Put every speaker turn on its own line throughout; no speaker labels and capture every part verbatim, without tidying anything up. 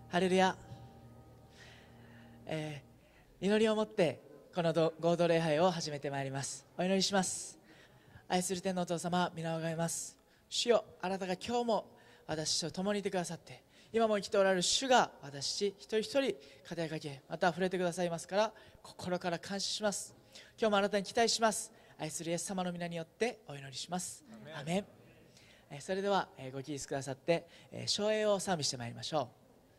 ハレルヤ、えー、祈りを持ってこの合同礼拝を始めてまいります。お祈りします。愛する天のお父様、皆をあがめます。主よ、あなたが今日も私と共にいてくださって、今も生きておられる主が私一人一人語りかけ、また触れてくださいますから、心から感謝します。今日もあなたに期待します。愛するイエス様の皆によってお祈りします。アメン。それではご起立くださって唱詠を賛美してまいりましょう。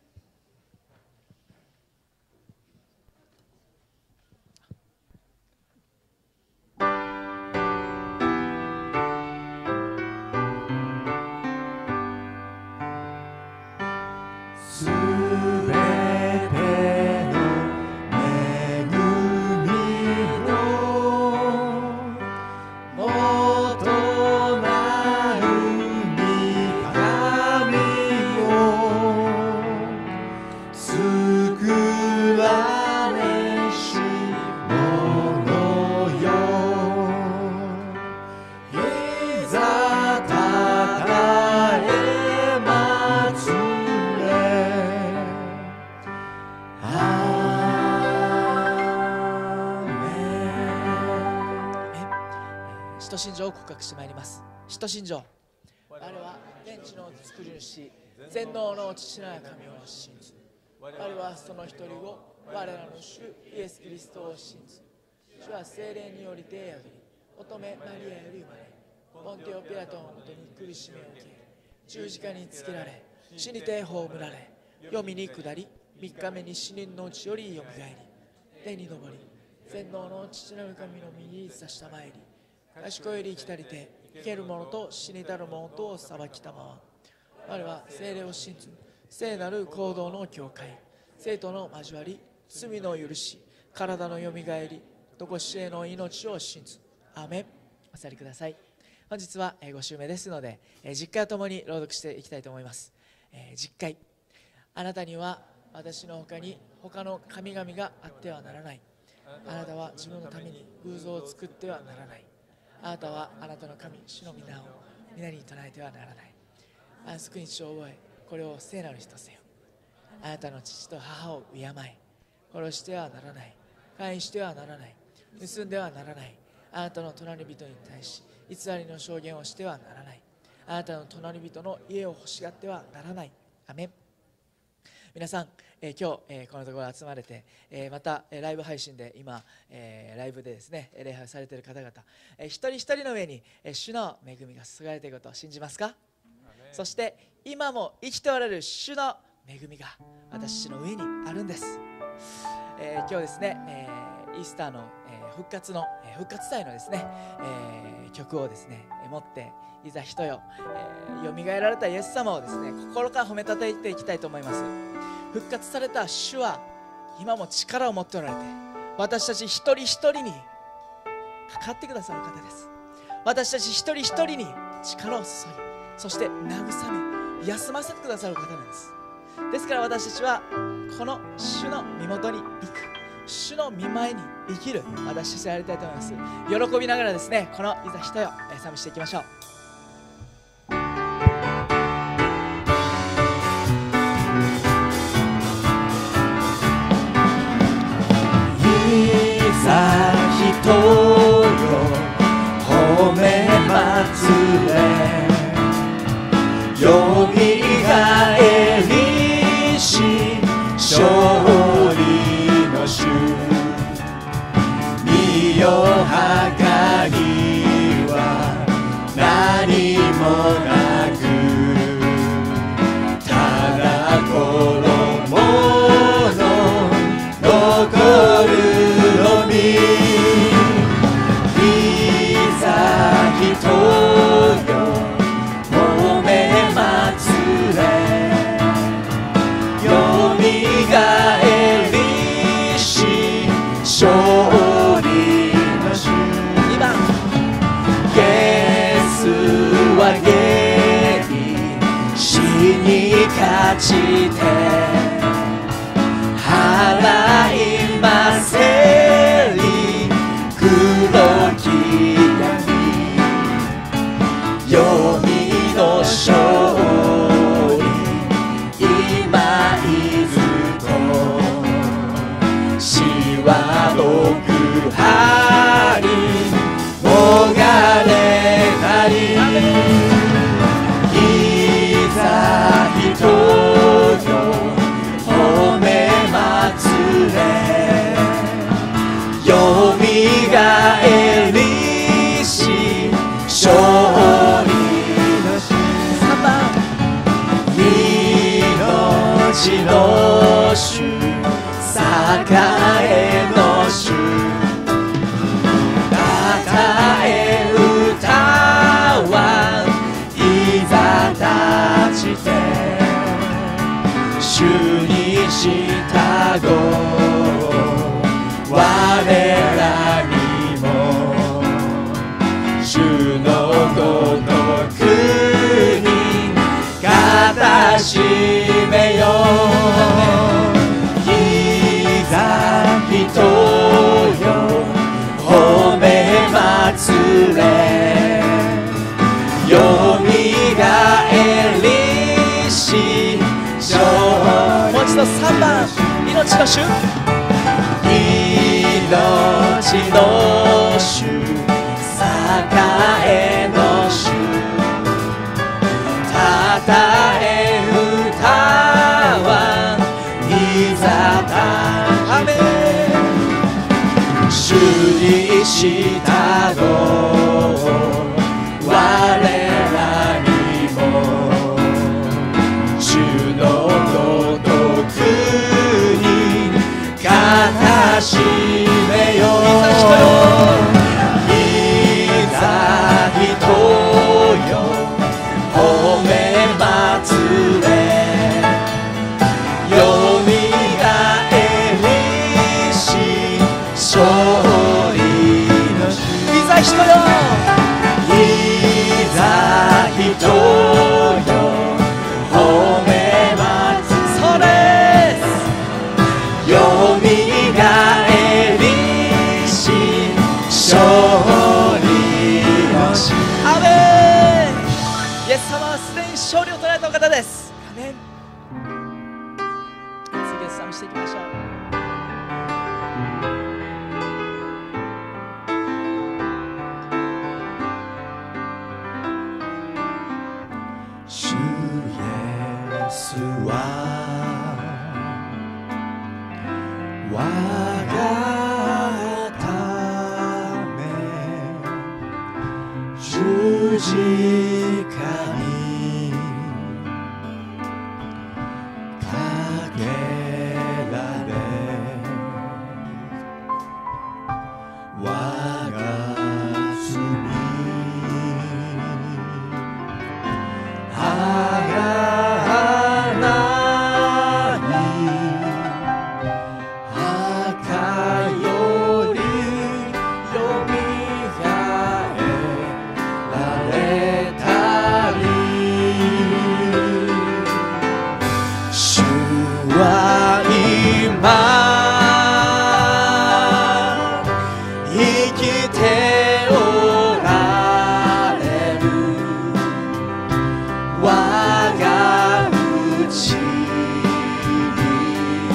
信条を告白してまいります。使徒信条。我は天地の作り主、全能の父なる神を信ず。我はその一人を、我らの主イエス・キリストを信ず。主は聖霊によりて宿り、乙女マリアより生まれ、ポンテオ・ピラトのもとに苦しみを受け、十字架につけられ、死にて葬られ、黄泉に下り、三日目に死人のうちよりよみがえり、天に昇り、全能の父なる神の身に差したまえり、賢より来たりて生ける者と死にたる者とを裁きたまわ。我は聖霊を信ず、聖なる行動の教会、生徒の交わり、罪の許し、体のよみがえり、とこしえの命を信ず。アーメン。お座りください。本日はご週目ですので、実会をともに朗読していきたいと思います。実会。あなたには私の他に他の神々があってはならない。あなたは自分のために偶像を作ってはならない。あなたはあなたの神、主の皆を皆に唱えてはならない。安息日を覚え、これを聖なる日とせよ。あなたの父と母を敬え、殺してはならない。姦淫してはならない。盗んではならない。あなたの隣人に対し偽りの証言をしてはならない。あなたの隣人の家を欲しがってはならない。アメン。皆さん、えー、今日、えー、このところ集まれて、えー、また、えー、ライブ配信で今、えー、ライブでですね礼拝されている方々、えー、一人一人の上に、えー、主の恵みが注がれていることを信じますか？そして今も生きておられる主の恵みが私の上にあるんです、えー、今日ですね、えー、イースターの、えー、復活の、えー、復活祭のですね、えー、曲をですね持っていざ人よ、えー、よみがえられたイエス様をですね心から褒めたたえていきたいと思います。復活された主は今も力を持っておられて、私たち一人一人にかかってくださる方です。私たち一人一人に力を注ぎ、そして慰め休ませてくださる方なんです。ですから私たちはこの主の身元に行く、主の御前に生きる私たちでありたいと思います。喜びながらですね、このいざ人よ賛美していきましょう。
いざ人よ褒め祭れ、よみがえりし勝利の主、身よ墓には何もなく、ただ衣の残るのみ。いざ人よ褒め祭れ、よみがえりし勝利の主、 みがえりし勝利の主
さんばん
命の主栄えの主たたえ歌わいざ立ちて主に従おう我らにも主のごとくにかたしめよういざ人よ褒め祭れよみがえりし勝利
もう一度さんばん命の主
命の主栄えの主たたえ歌はいざため主に従おう我らにも主のごとくにかたしめよういざ人よ褒め祭れよみがえりし勝利の主
いざ人よ
いざ人よ褒め祭れ
それです
よみがえりし勝利の主
アメンイエス様はすでに勝利を取られたお方です。アメン次イエス様していきましょう。
主イエスは我がため十字架にかけられ我が罪あがない墓よりよみがえられたり主は今生きておられる我が内に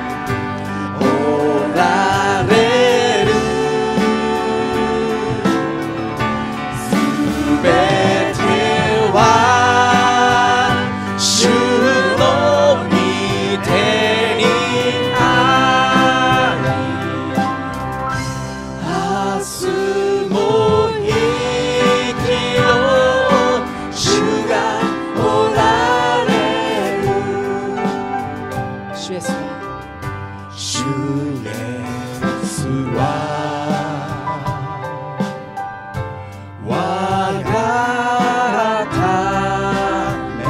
おられるすべては主の御手にあり明日も生きよう主がおられる
主イエスは
主イエスは我がため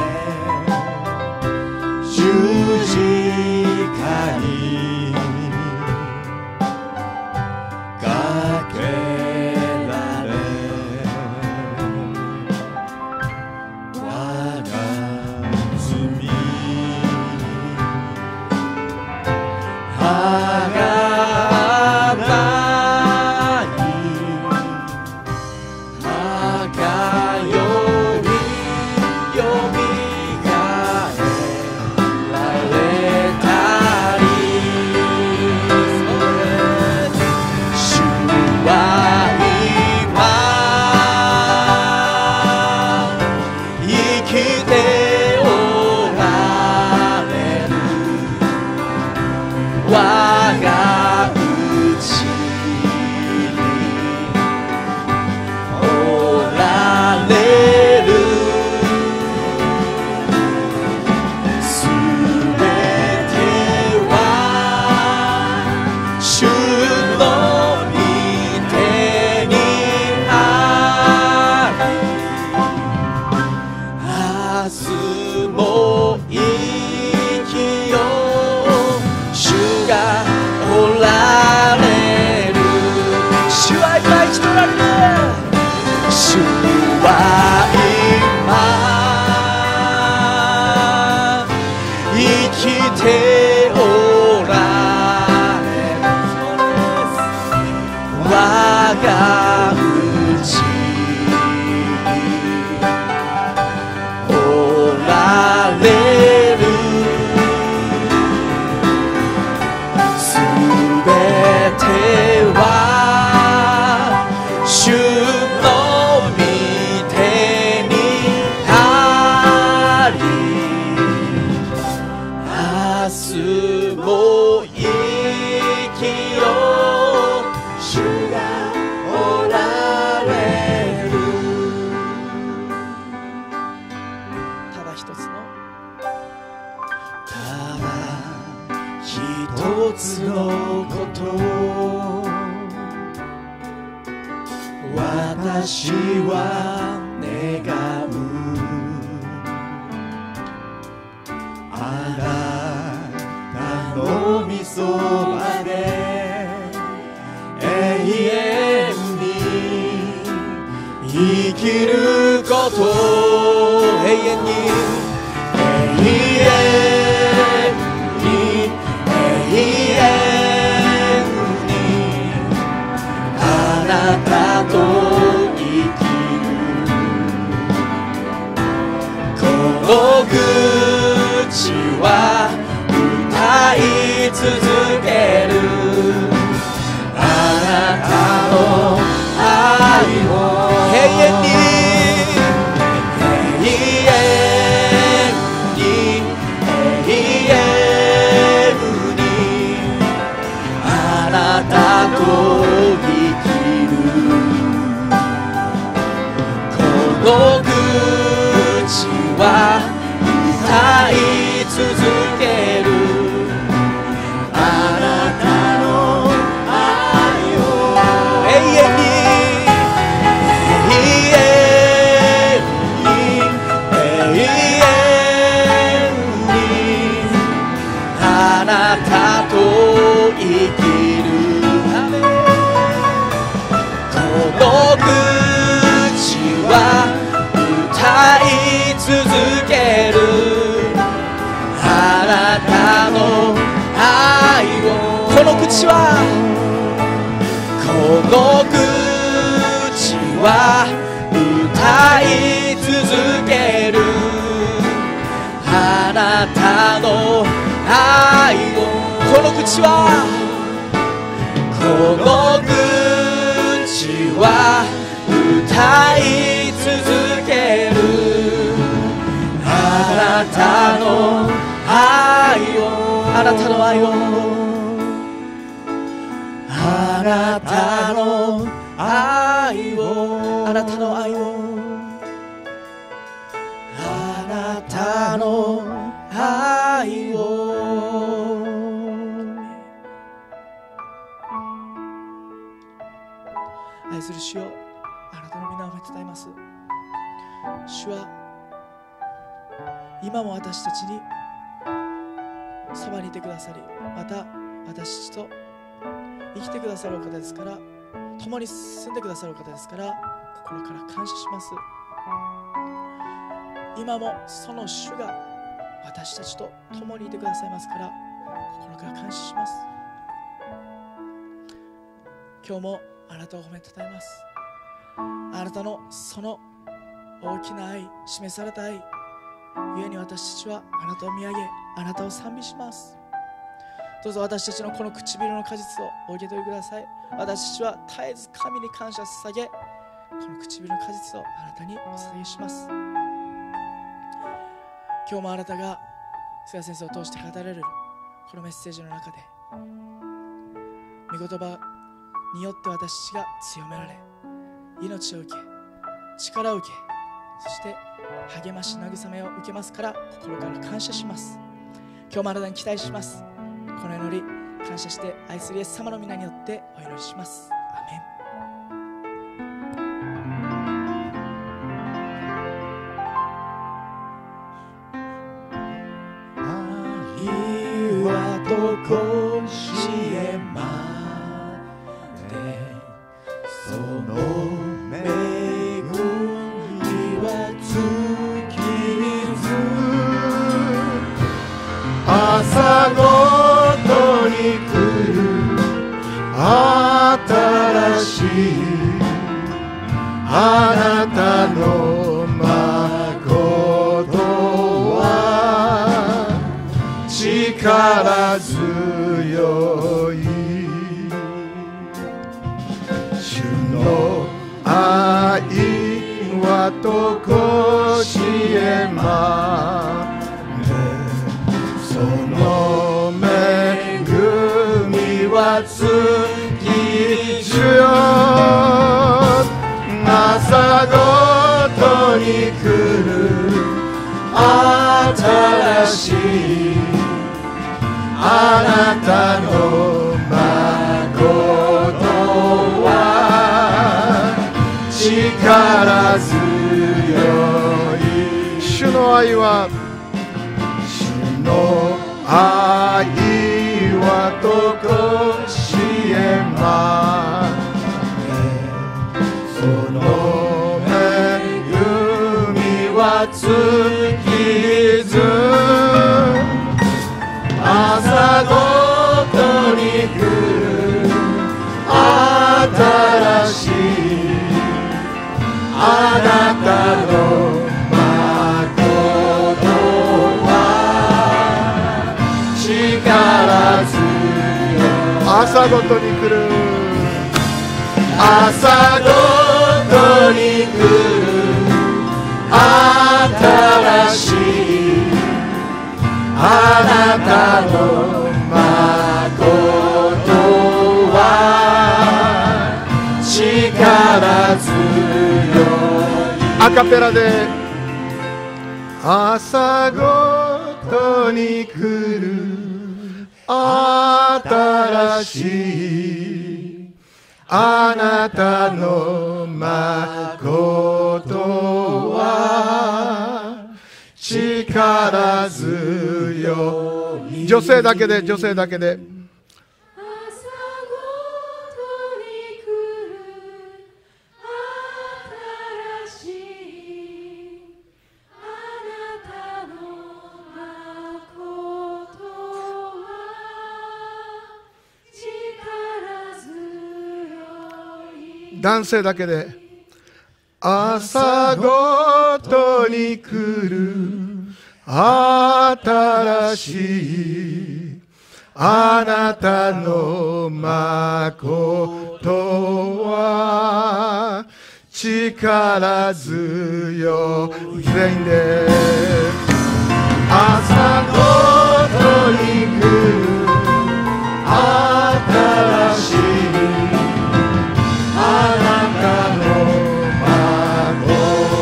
十字架にかけらがうちおられるすべては主の御手にあり明日も生きよう主がおられる
ただ一つの
ただ一つのこと私は願うあなたの御そばで永遠に生きること永遠に永遠に永遠にあなたと生きるこの口は歌い続けるあなたの愛を永遠に永遠に永遠にあなたと生きるこの口は歌い続けるあなたの愛を永遠に永遠に永遠にあなたと生きるこの口は歌い続けるあなたの愛をこの口はこの口は歌い続けるあなたの愛をこの口はこの口は歌い続けるあなたの愛をあなたの愛をあなたの愛をあなたの愛をあなたの愛を愛する主よあなたの皆を褒め伝えます主は今も私たちにそばにいてくださりまた私たちと生きてくださるお方ですから共に進んでくださるお方ですから心から感謝します今もその主が私たちと共にいてくださいますから心から感謝します今日もあなたを褒めたたえますあなたのその大きな愛示された愛故に私たちはあなたを見上げあなたを賛美しますどうぞ私たちのこの唇の果実をお受け取りください私たちは絶えず神に感謝捧げこの唇の果実をあなたにお捧げします今日もあなたが菅先生を通して語られるこのメッセージの中で御言葉によって私たちが強められ命を受け力を受けそして励まし慰めを受けますから心から感謝します今日もあなたに期待しますこの祈り感謝して愛するイエス様の皆によってお祈りしますアメン愛はどこしえまでその恵みは尽きず朝ごとに来る新
しいあなたの誠は力強い。主の愛はとこしえまで、その恵みは月中朝ごとに来る新しいあなたの誠は力強い。主の愛は主の愛はとこしえまで、その恵みは月ず朝ごとに来る新しいあなたの誠は力強い。朝ごとに来る朝ごとに来る新しいあなたの誠は力強い。アカペラで朝ごとに来る新しいあなたの誠は力強い。女性だけで女性だけで男性だけで朝ごとに来る新しいあなたの誠は力強い。全員で朝ごとに来る新しいあなたの誠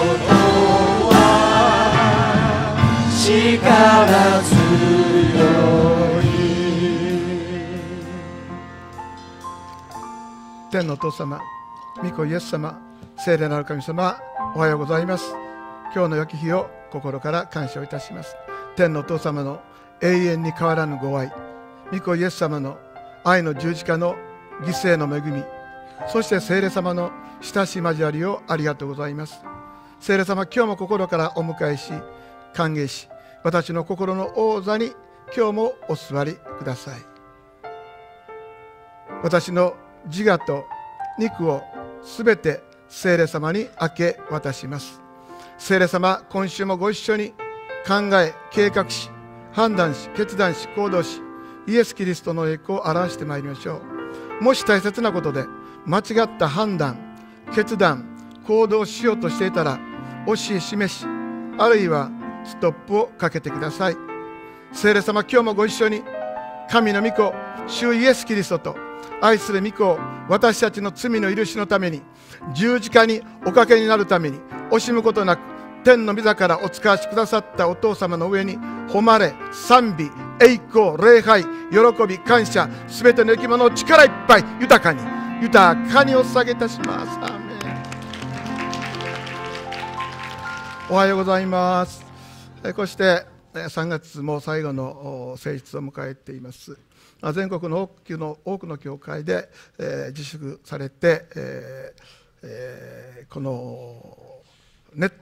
は力強い。天のお父様、御子イエス様、聖霊なる神様、おはようございます。今日の良き日を心から感謝をいたします。天のお父様の永遠に変わらぬご愛、御子イエス様の愛の十字架の犠牲の恵み、そして聖霊様の親しい交わりをありがとうございます。聖霊様、今日も心からお迎えし歓迎し、私の心の王座に今日もお座りください。私の自我と肉をすべて聖霊様に明け渡します。聖霊様、今週もご一緒に考え計画し判断し決断し行動し、イエス・キリストの栄光を表してまいりましょう。もし大切なことで間違った判断決断行動しようとしていたら教え示し、あるいはストップをかけてください。聖霊様、今日もご一緒に神の御子主イエス・キリストと愛する御子を私たちの罪の許しのために十字架におかけになるために惜しむことなく天の御座からお使わしくださったお父様の上に誉れ賛美栄光礼拝喜び感謝、すべての生き物を力いっぱい豊かに豊かにお捧げいたします。アーメン。おはようございます。こうしてさんがつも最後の聖日を迎えています。全国の多くの多くの教会で、えー、自粛されて、えーえー、このネット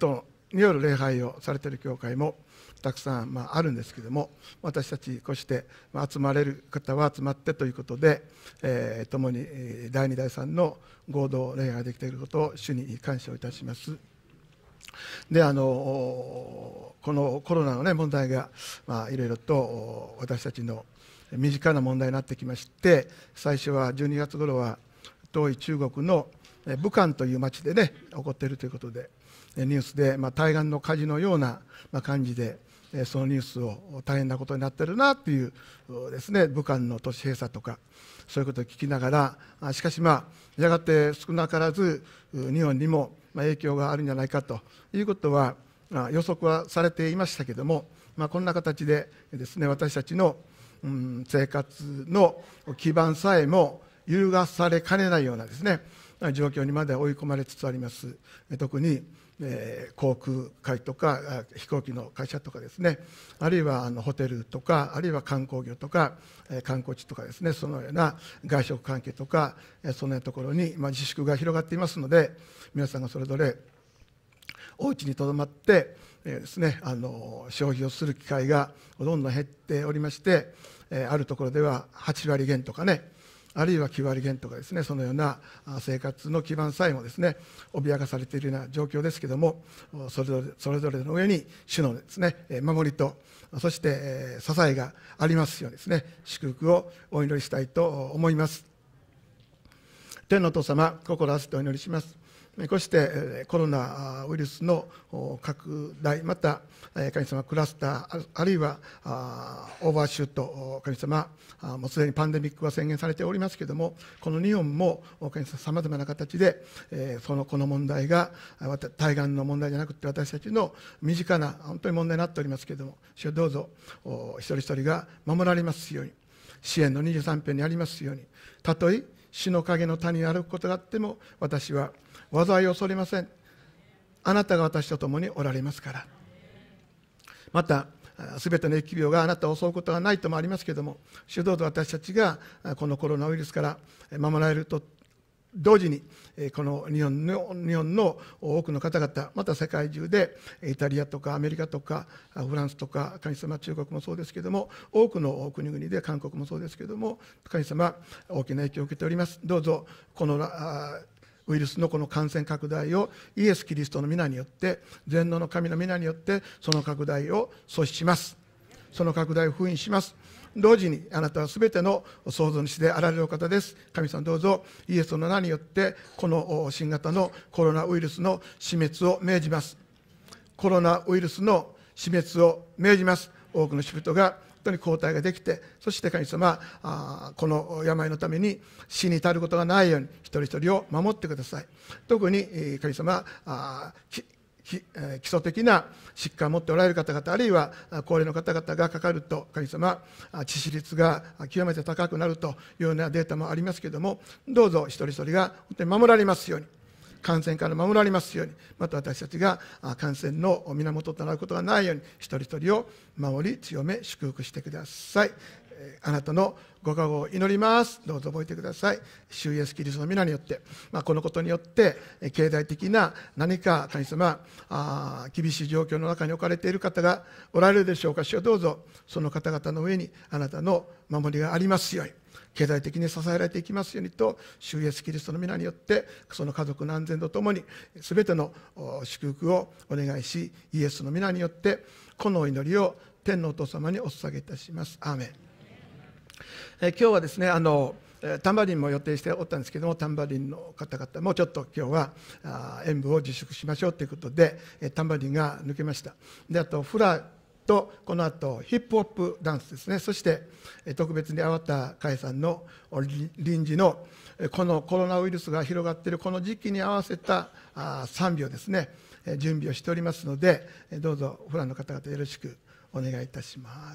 による礼拝をされている教会もたくさん、まあ、あるんですけども、私たちこうして、まあ、集まれる方は集まってということで、えー、共にだいにだいさんの合同礼拝できていることを主に感謝をいたします。であのこのコロナの、ね、問題が、まあ、いろいろと私たちの身近な問題になってきまして、最初はじゅうにがつ頃は遠い中国の武漢という町でね起こっているということで、ニュースで、まあ、対岸の火事のような感じでそのニュースを大変なことになっているなというですね、武漢の都市閉鎖とかそういうことを聞きながら、しかしまあやがて少なからず日本にも影響があるんじゃないかということは予測はされていましたけれども、まあ、こんな形でですね、私たちの生活の基盤さえも揺るがされかねないようなですね状況にまで追い込まれつつあります。特にえー、航空会とか飛行機の会社とかですね、あるいはあのホテルとか、あるいは観光業とか、えー、観光地とかですね、そのような外食関係とか、えー、そのようなところに、まあ、自粛が広がっていますので、皆さんがそれぞれお家にとどまって、えーですね、あの消費をする機会がどんどん減っておりまして、えー、あるところでははちわり減とかね、あるいはきゅうわり減とかですね、そのような生活の基盤さえもですね脅かされているような状況ですけれども、それぞれそれぞれの上に主のですね守りと、そして支えがありますようにですね、祝福をお祈りしたいと思います。天のお父様、心合わせてお祈りします。こうしてコロナウイルスの拡大、また神様クラスター、あるいはオーバーシュート、神様もうすでにパンデミックが宣言されておりますけれども、この日本も神様さまざまな形でそのこの問題が対岸の問題じゃなくて私たちの身近な本当に問題になっておりますけれども、主よどうぞ一人一人が守られますように、支援のにじゅうさん編にありますように、たとえ死の影の谷に歩くことがあっても私は災いを恐れません。あなたが私と共におられますから。またすべての疫病があなたを襲うことがないともありますけれども、主どうぞ私たちがこのコロナウイルスから守られると同時に、この日本の日本の多くの方々、また世界中でイタリアとかアメリカとかフランスとか神様中国もそうですけれども、多くの国々で韓国もそうですけれども、神様大きな影響を受けております。どうぞこのウイルスのこの感染拡大をイエス・キリストの皆によって、全能の神の皆によってその拡大を阻止します。その拡大を封印します。同時にあなたはすべての創造主であられるお方です。神様どうぞイエスの名によってこの新型のコロナウイルスの死滅を命じます。コロナウイルスの死滅を命じます。多くの人が本当に抗体ができて、そして神様あこの病のために死に至ることがないように一人一人を守ってください。特に神様あ基礎的な疾患を持っておられる方々、あるいは高齢の方々がかかると神様致死率が極めて高くなるというようなデータもありますけれども、どうぞ一人一人が本当に守られますように、感染から守られますように、また私たちが感染の源となることがないように一人一人を守り強め祝福してください。あなたのご加護を祈ります。どうぞ覚えてください。主イエスキリストの皆によって、まあ、このことによって経済的な何か神様あ厳しい状況の中に置かれている方がおられるでしょうか。主よどうぞその方々の上にあなたの守りがありますように、経済的に支えられていきますようにと、主イエスキリストの皆によってその家族の安全とともにすべての祝福をお願いし、イエスの皆によってこのお祈りを天のお父様にお捧げいたします。アーメン。え今日はですね、あのタンバリンも予定しておったんですけども、タンバリンの方々もちょっと今日はあ演舞を自粛しましょうということで、タンバリンが抜けました。であとフラとこの後ヒップホップダンスですね、そして特別に粟田佳恵さんの臨時のこのコロナウイルスが広がっているこの時期に合わせた賛美をですね準備をしておりますので、どうぞフラの方々よろしくお願いいたします。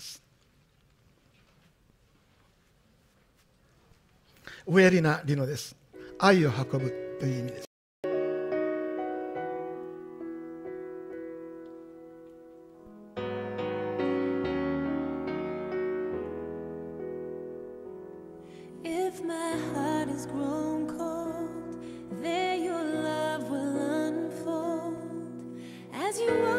ウェリナ・リノです。愛を運ぶという意味です。
If my heart has grown cold, there your love will unfold as you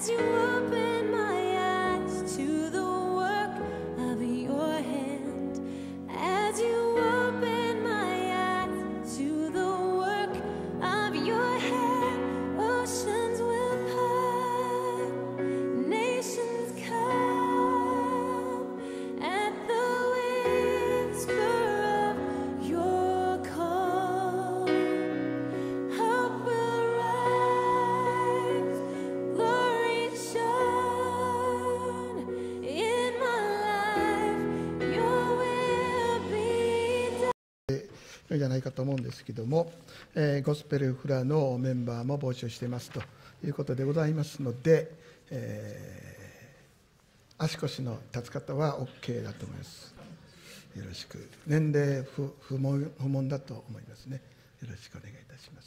as you open my eyes to the work of your hand, as you open my eyes to the work of your hand, oceans will part, nations come at the whisper of your call. Hope will rise, glory shone in my life. Your will be done.
良いじゃないかと思うんですけども、えーゴスペルフラのメンバーも募集していますということでございますので、えー足腰の立つ方は OK だと思います。よろしく。年齢不不問不問だと思いますね。よろしくお願いいたします。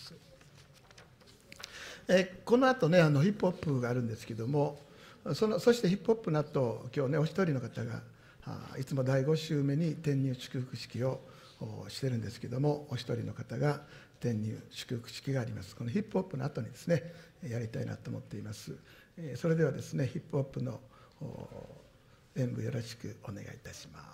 えーこの後ね、あのヒップホップがあるんですけども、そのそしてヒップホップの後、今日ね、お一人の方があいつもだいご週目に転入祝福式をおしてるんですけども、お一人の方が転入祝福式があります。このヒップホップの後にですね、やりたいなと思っています。えーそれではですね、ヒップホップのお演舞よろしくお願いいたします。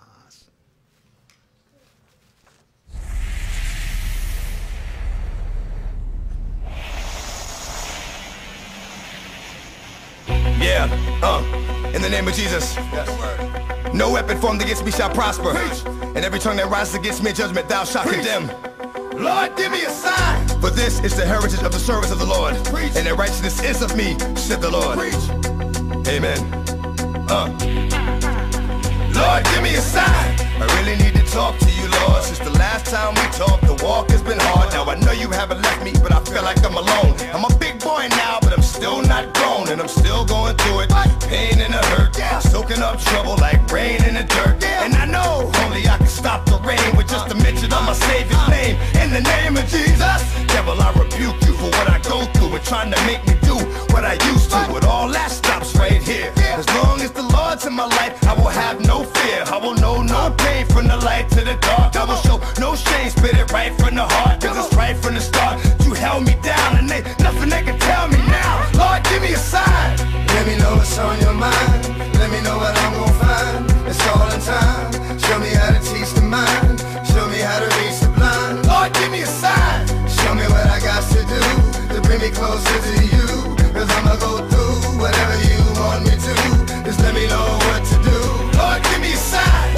Yeah, uh, in the name of Jesus. No weapon formed against me shall prosper. And every tongue that rises against me in judgment thou shalt condemn. Lord, give me a sign. For this is the heritage of the service of the Lord. And the righteousness is of me, said the Lord. Amen. Uh. Lord, give me a sign. I really need to talk to you, Lord. Since the last time we talked, the walk has been hard. Now I know you haven't left me, but I feel like I'm alone. I'm a big boy now, but I'm still not grown, and I'm still going through it. Pain and a hurt, soaking up trouble like rain in the dirt. And I know only I can stop the rain with just a mention of my Savior's name. In the name of Jesus, devil, I rebuke you for what I go through and trying to make me do what I used to. But all that stops right here. As long as the Lord's in my life, I will have no fear. I will know no pain from the light to the dark. I will show no shame, spit it right from the heart. Cause it's right from the start. You held me down and they, nothing they can tell me now. Lord, give me a sign.
Let me know what's on your mind. Let me know what I'm gonna find. It's all in time. Show me how to teach the mind. Show me how to reach the blind.
Lord, give me a sign.
Show me what I got to do to bring me closer to you. Cause I'ma go through whatever you want me to. Just let me know what to do.
Lord, give me a sign.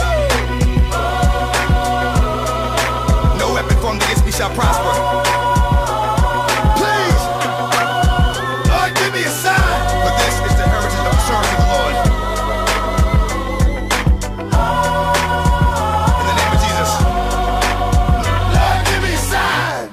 No weapon formed against me shall prosper. Please, Lord, give me a sign. For this is the heritage of the service of the Lord. In the name of Jesus. Lord, give me a sign.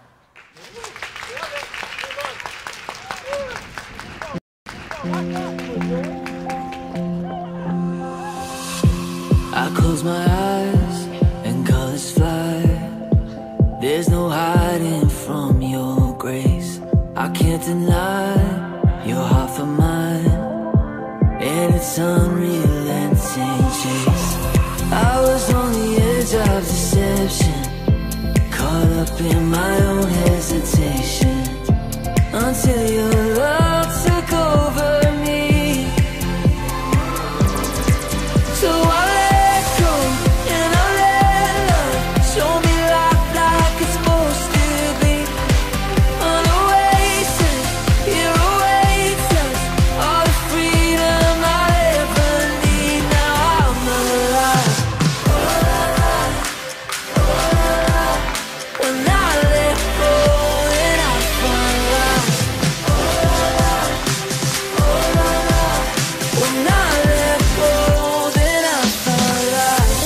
I close my eyes and colors fly. There's no hiding from your grace. I can't deny your heart for mine, and it's unrelenting chase. I was on the edge of deception, caught up in my own hesitation, until your love took over me. So I let go and I let love show me life like it's supposed to be. On a oasis, here awaits us all the freedom I ever need. Now I'm alive. When I let go and I find life. When I let go, then I find life.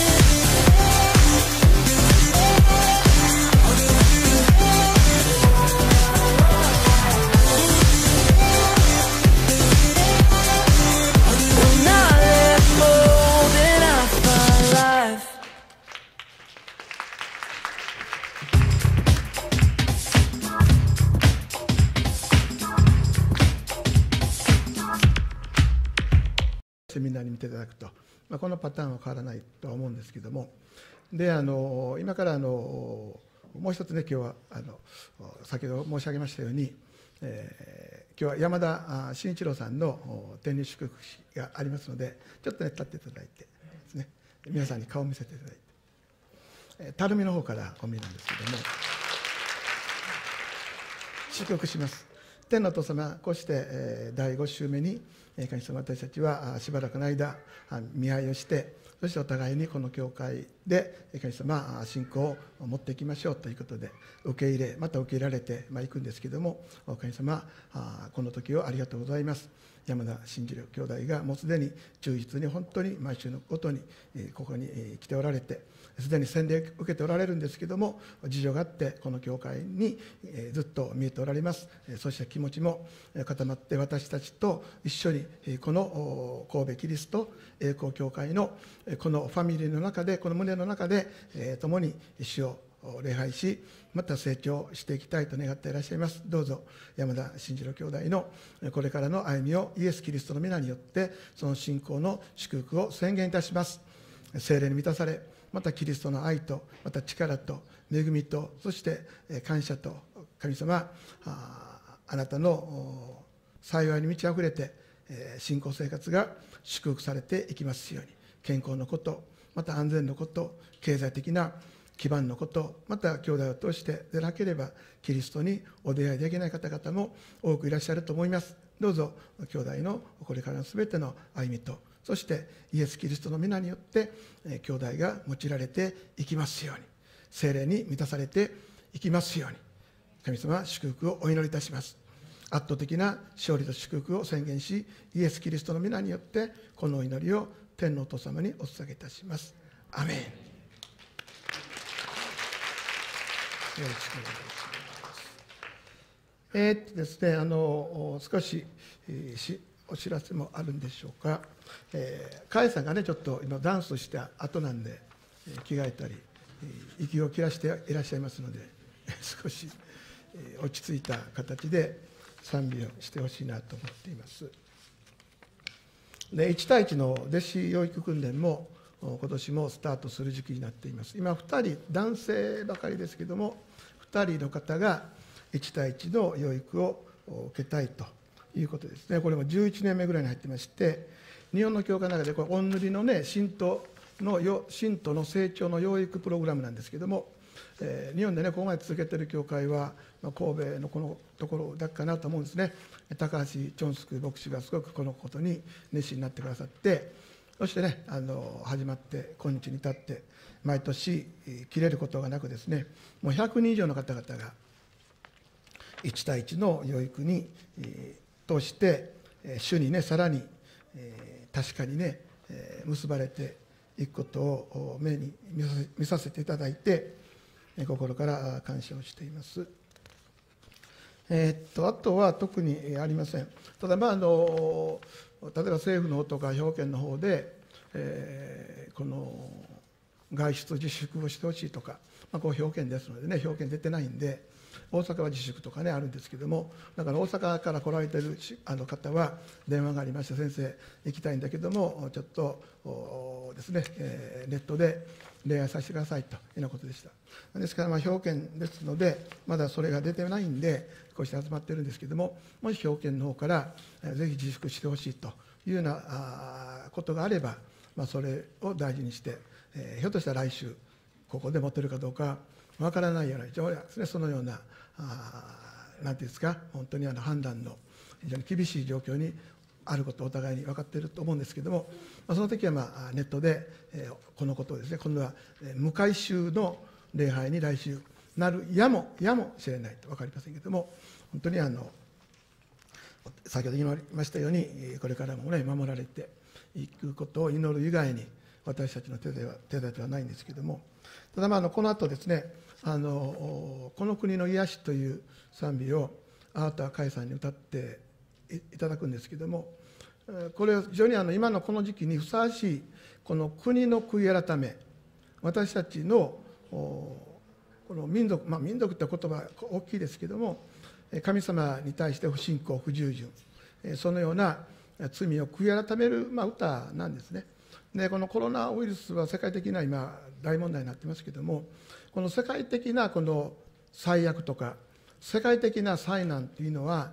When I let go, then I find life.
セミナーに見ていただくと、まあ、このパターンは変わらないとは思うんですけども、であの今からあのもう一つね、今日はあの先ほど申し上げましたように、えー今日は山田慎一郎さんの天理祝福式がありますので、ちょっとね立っていただいてですね、皆さんに顔を見せていただいて、垂水の方からお見えなんですけども、祝福します。天のお父様、こうしてだいご週目に神様、私たちはしばらくの間見合いをして、そしてお互いにこの教会で神様信仰を持っていきましょうということで受け入れ、また受け入れられていくんですけれども、神様この時をありがとうございます。山田真二郎兄弟がもうすでに忠実に本当に毎週のごとにここに来ておられて、すでに洗礼受けておられるんですけども、事情があってこの教会にずっと見えておられます。そうした気持ちも固まって、私たちと一緒にこの神戸キリスト栄光教会のこのファミリーの中で、この胸の中で共に主を礼拝し、また成長していきたいと願っていらっしゃいます。どうぞ山田真二郎兄弟のこれからの歩みをイエス・キリストの皆によってその信仰の祝福を宣言いたします。聖霊に満たされ、またキリストの愛と、また力と恵みと、そして感謝と、神様 あ, あなたの幸いに満ち溢れて信仰生活が祝福されていきますように、健康のこと、また安全のこと、経済的な基盤のこと、また兄弟を通してでなければキリストにお出会いできない方々も多くいらっしゃると思います。どうぞ兄弟のこれからのすべての歩みと、そしてイエス・キリストの皆によって兄弟が用いられていきますように、聖霊に満たされていきますように、神様祝福をお祈りいたします。圧倒的な勝利と祝福を宣言し、イエス・キリストの皆によってこのお祈りを天のお父様にお捧げいたします。アメン。よろしくお願いします。えーっとですね、あの少し、えー、しお知らせもあるんでしょうか。えー、カエさんがね、ちょっと今ダンスした後なんで、えー、着替えたり、えー、息を切らしていらっしゃいますので、少し、えー、落ち着いた形で賛美をしてほしいなと思っています。で、いち対いちの弟子養育訓練も今年もスタートする時期になっています。今ふたり男性ばかりですけども、ふたりの方がいち対いちの養育を受けたいということですね。これもじゅういちねんめぐらいに入ってまして、日本の教会の中でこれおんぬりのね、信徒の信徒の成長の養育プログラムなんですけども、えー、日本でねここまで続けている教会は、まあ、神戸のこのところだけかなと思うんですね。高橋チョンスク牧師がすごくこのことに熱心になってくださって、そしてね、あの始まって今日に至って毎年切れることがなくですね、もうひゃくにん以上の方々がいち対いちの養育に、えー、通して主にねさらに、えー、確かにね、えー、結ばれていくことを目に見させ、見させていただいて心から感謝をしています。えー、っとあとは特にありません。ただ、まあ、あの例えば政府の方とか兵庫県の方で、えー、この外出自粛をしてほしいとか、まあ、こう兵庫県ですのでね、兵庫県出てないんで、大阪は自粛とかねあるんですけども、だから大阪から来られているあの方は電話がありまして、先生行きたいんだけどもちょっとですね、えー、ネットで礼拝させてくださいというようなことでした。ですから、まあ兵庫県ですのでまだそれが出てないんでこうして集まってるんですけども、もし兵庫県の方からぜひ自粛してほしいというようなことがあれば、まあ、それを大事にして、えー、ひょっとしたら来週ここで持ってるかどうかわからないような非常にですね、そのような何ていうんですか、本当にあの判断の非常に厳しい状況にあることをお互いに分かっていると思うんですけども、その時はまあネットでこのことをですね、今度は無改宗の礼拝に来週なるやもやもしれないと分かりませんけども、本当にあの先ほど言いましたようにこれからもね守られていくことを祈る以外に私たちの手では手立てはないんですけども、ただまああのこの後ですね、あのこの国の癒しという賛美をあなたはカイさんに歌っていただくんですけども、これは非常にあの今のこの時期にふさわしい、この国の悔い改め、私たちのこの民族、まあ、民族って言葉大きいですけども、神様に対して不信仰不従順、そのような罪を悔い改める、まあ、歌なんですね。でこのコロナウイルスは世界的な今大問題になってますけども、この世界的なこの災厄とか世界的な災難というのは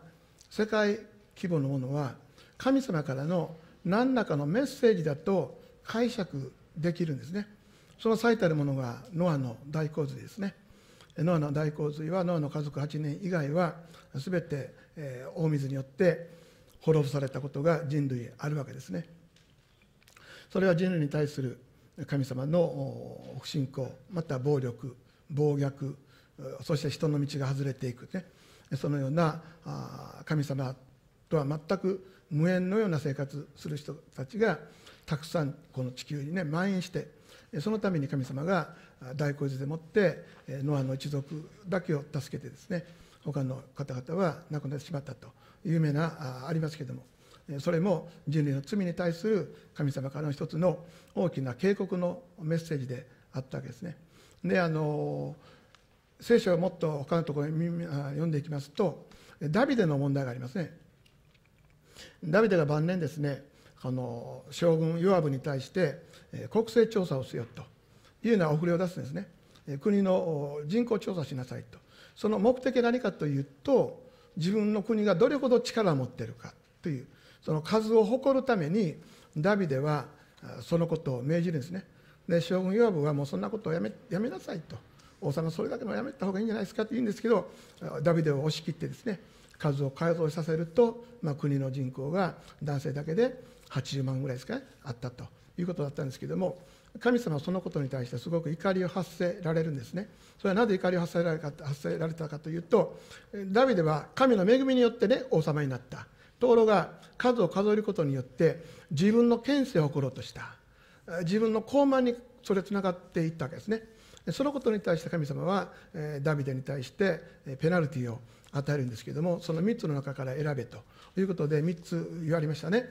世界規模のものは神様からの何らかのメッセージだと解釈できるんですね。その最たるものがノアの大洪水ですね。ノアの大洪水はノアの家族はちねん以外は全て大水によって滅ぼされたことが人類あるわけですね。それは人類に対する神様の不信仰、また暴力、暴虐、そして人の道が外れていくね、そのような神様とは全く無縁のような生活する人たちがたくさんこの地球にね蔓延して、そのために神様が大洪水でもってノアの一族だけを助けてですね、他の方々は亡くなってしまったという有名なありますけれども、それも人類の罪に対する神様からの一つの大きな警告のメッセージであったわけですね。で、あの聖書をもっと他のところに読んでいきますと、ダビデの問題がありますね。ダビデが晩年ですね、あの将軍ヨアブに対して国勢調査をしようというようなお触れを出すんですね。国の人口調査しなさいと。その目的は何かというと、自分の国がどれほど力を持っているかという、その数を誇るためにダビデはそのことを命じるんですね。で、将軍ヨアブはもうそんなことをやめ、やめなさいと、王様それだけのやめた方がいいんじゃないですかと言うんですけど、ダビデを押し切ってですね、数を改造させると、まあ、国の人口が男性だけではちじゅうまんぐらいですかね、あったということだったんですけども、神様はそのことに対してすごく怒りを発せられるんですね。それはなぜ怒りを発せられたか、発せられたかというと、ダビデは神の恵みによってね王様になった。ところが数を数えることによって自分の権勢を誇ろうとした。自分の高慢にそれつながっていったわけですね。そのことに対して神様はダビデに対してペナルティを与えるんですけれども、そのみっつの中から選べということでみっつ言われましたね。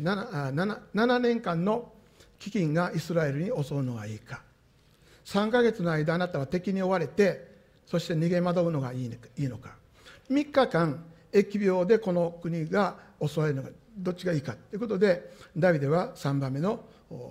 7, 7, 7年間の飢饉がイスラエルに襲うのがいいか、さんかげつの間あなたは敵に追われてそして逃げ惑うのがいいのか、みっかかん疫病でこの国が襲われるのがどっちがいいかということで、ダビデはさんばんめの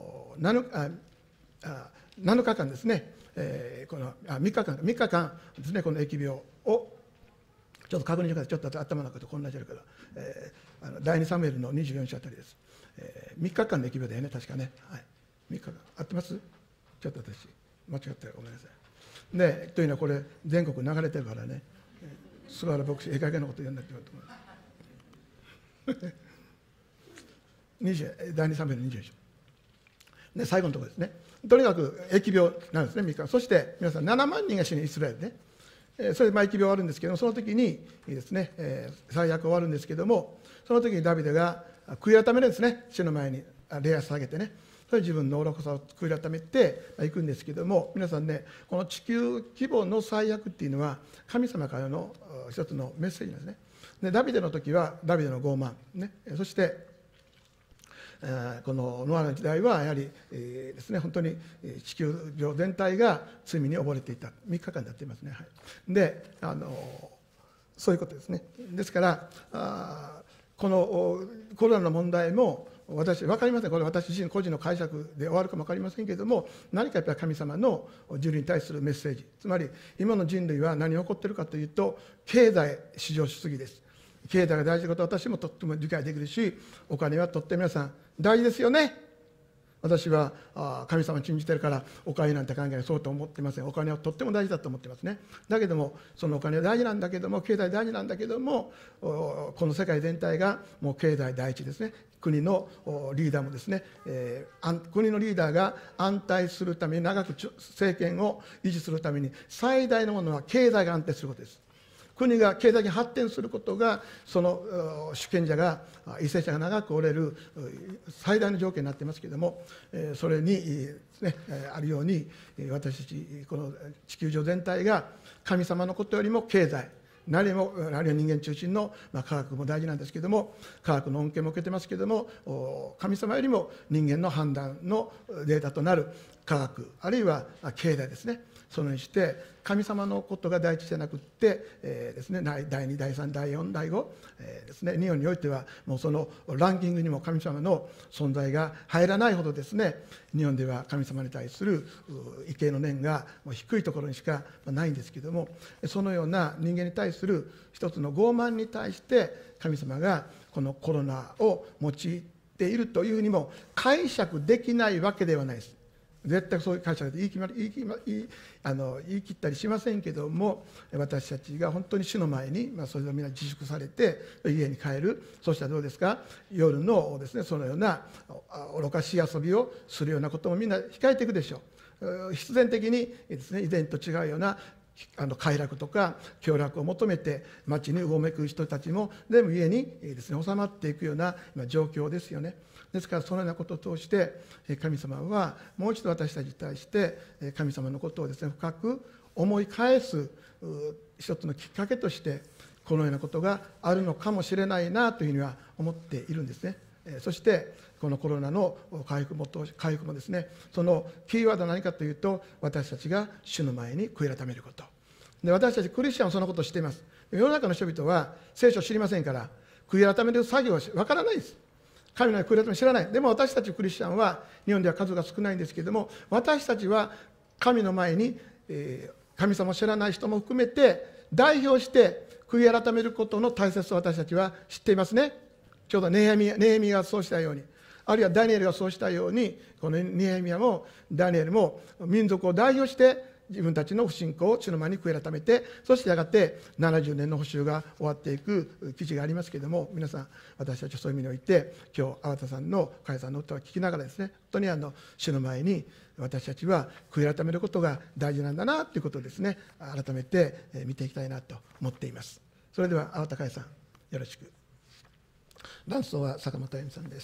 7, あなのかかんですね、えー、このあみっかかんみっかかんですね、この疫病をちょっと確認してください。ちょっと頭の中と混乱してるから、えー、あの第二サムエルのにじゅうよん章あたりです。えー、みっかかんの疫病だよね、確かね。はい、みっかかん合ってます？ちょっと私間違ったらごめんなさい。で、というのはこれ全国流れてるからね、菅原牧師ええ加減なこと言うんだって言われてもだいにサムエルにじゅうよん章で最後のところですね。とにかく疫病なんですね、みっか。そして皆さんななまんにんが死にイスラエルね。それでまあ疫病あるんですけども、その時にですね、えー、最悪終わるんですけども、その時にダビデが悔い改めるんですね。主の前に礼を捧げてね、それで自分の愚かさを悔い改めていくんですけども、皆さんね、この地球規模の最悪っていうのは神様からの一つのメッセージなんですね。でダビデの時はダビデの傲慢ね、そしてこのノアの時代はやはりですね、本当に地球上全体が罪に溺れていたみっかかんでやっていますね。はい、であのそういうことですね。ですからあこのコロナの問題も私分かりません、これ私自身個人の解釈で終わるかも分かりませんけれども、何かやっぱり神様の人類に対するメッセージ、つまり今の人類は何が起こっているかというと、経済至上主義です。経済が大事なことは私もとっても理解できるし、お金はとっても皆さん大事ですよね。私は神様を信じてるからお金なんて考えない、そうと思っていません。お金はとっても大事だと思ってますね。だけどもそのお金は大事なんだけども、経済大事なんだけども、この世界全体がもう経済第一ですね。国のリーダーもですね、えー、国のリーダーが安泰するために、長く政権を維持するために最大のものは経済が安定することです。国が経済に発展することが、その主権者が為政者が長くおれる最大の条件になっていますけれども、それに、ね、あるように私たちこの地球上全体が神様のことよりも経済、何もあるいは人間中心の、まあ、科学も大事なんですけれども、科学の恩恵も受けてますけれども、神様よりも人間の判断のデータとなる科学あるいは経済ですね、そのようにして神様のことが第一じゃなくって、えーですね、だいにだいさんだいよんだいご、えーですね、日本においてはもうそのランキングにも神様の存在が入らないほどですね、日本では神様に対する畏敬の念がもう低いところにしかないんですけども、そのような人間に対する一つの傲慢に対して神様がこのコロナを用いているというふうにも解釈できないわけではないです。絶対そういう解釈で言い切ま言い切ま言いあの言い切ったりしませんけども、私たちが本当に主の前に、まあ、それをみんな自粛されて家に帰る。そしたらどうですか、夜のですね、そのような愚かしい遊びをするようなこともみんな控えていくでしょう。必然的にですね、以前と違うようなあの快楽とか享楽を求めて街にうごめく人たちも全部家にですね収まっていくような今状況ですよね。ですからそのようなことを通して神様はもう一度私たちに対して神様のことをですね深く思い返す一つのきっかけとしてこのようなことがあるのかもしれないなというふうには思っているんですね。そしてこのコロナの回復も回復もですね、そのキーワードは何かというと、私たちが主の前に悔い改めることで、私たちクリスチャンはそのことを知っています。世の中の人々は聖書を知りませんから、悔い改める作業は分からないです。神の悔い改め知らない。でも私たちクリスチャンは日本では数が少ないんですけれども、私たちは神の前に、えー、神様を知らない人も含めて代表して悔い改めることの大切さを私たちは知っていますね。ちょうどネヘミヤ、ネヘミヤがそうしたように、あるいはダニエルがそうしたように、このネヘミヤもダニエルも民族を代表して自分たちの不信仰を主の前に悔い改めて、そしてやがてななじゅうねんの補修が終わっていく記事がありますけれども、皆さん私たちはそういう意味において今日粟田さんの加谷さんの歌を聴きながらですね、本当にあの主の前に私たちは悔い改めることが大事なんだなということをですね、改めて見ていきたいなと思っています。それでは粟田加谷さんよろしく。伴奏は坂本あゆみさんです。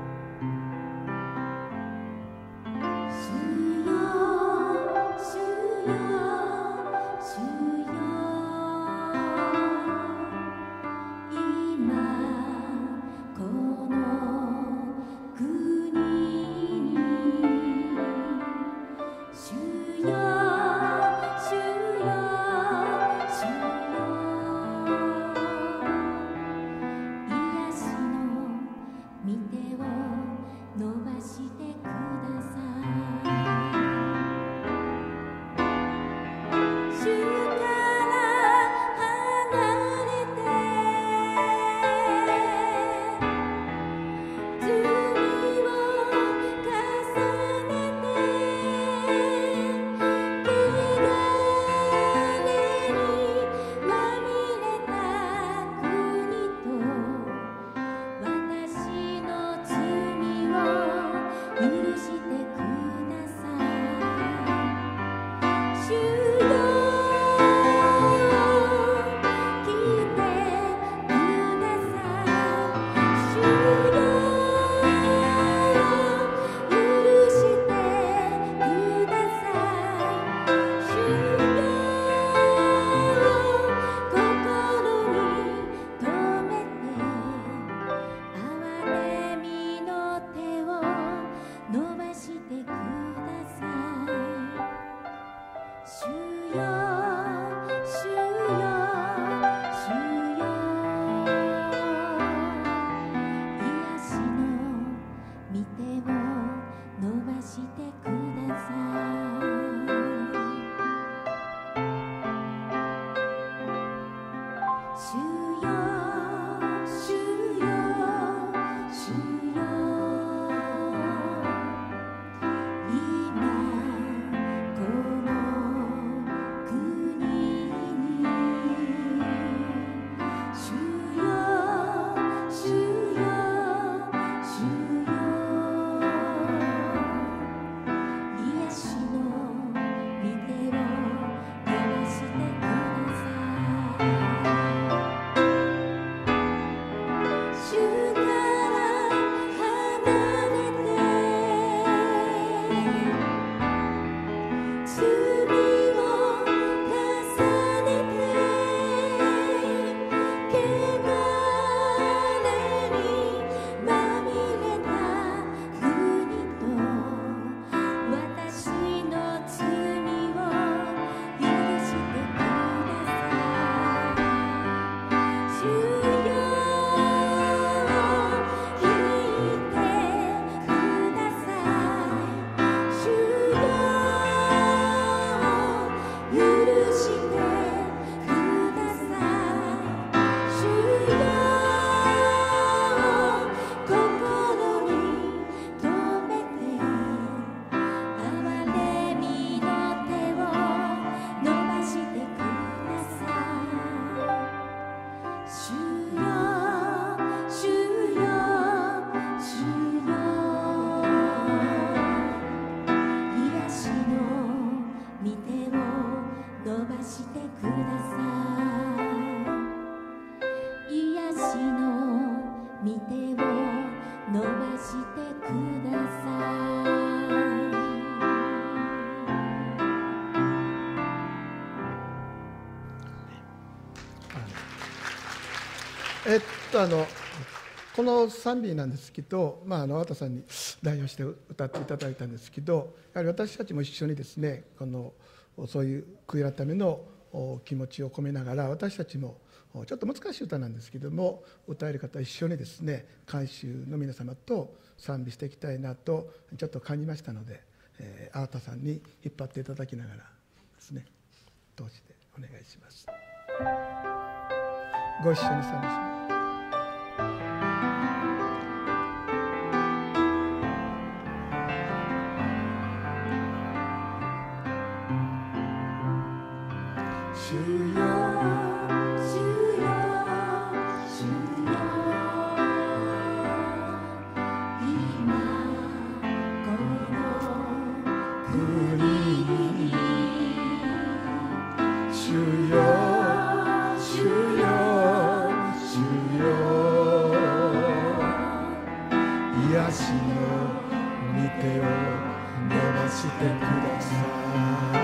主よ主してください。癒しの御手を伸ばしてくださ
い。えっとあのこの賛美なんですけど、まあ、あの粟田さんに代表して歌っていただいたんですけど、やはり私たちも一緒にですね、このそういう悔い改めの気持ちを込めながら、私たちもちょっと難しい歌なんですけども、歌える方一緒にですね、観衆の皆様と賛美していきたいなとちょっと感じましたので、えー、粟田さんに引っ張っていただきながらですね、通してお願いします。ご一緒に賛美します。
主よ、主よ、主よ、今この国に
主よ、主よ、主よ、癒しの御手を伸ばしてください。